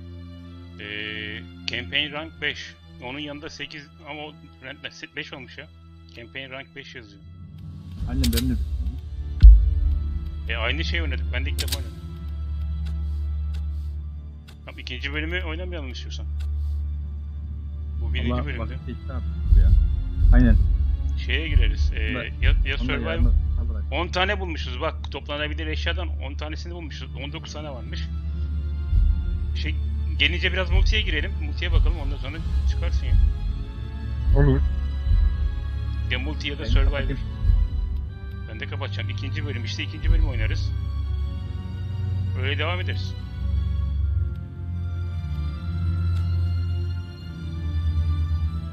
Campaign rank 5. Onun yanında 8 ama o 5 olmuş ya. Campaign rank 5 yazıyor. Annem benim de. Aynı şey oynadık. Ben de ilk defa oynadım. Tamam, ikinci bölümü oynamayalım istiyorsan. Bu birinci bölümde. Aynen. Şeye gireriz. Ya Survival. 10 tane bulmuşuz bak, toplanabilir eşyadan 10 tanesini bulmuşuz. 19 tane varmış. Gelince biraz multiye girelim. Multiye bakalım, ondan sonra çıkarsın ya. Olur. Ya multi ya da Survivor. Ben de kapatacağım. İkinci bölüm oynarız. Öyle devam ederiz.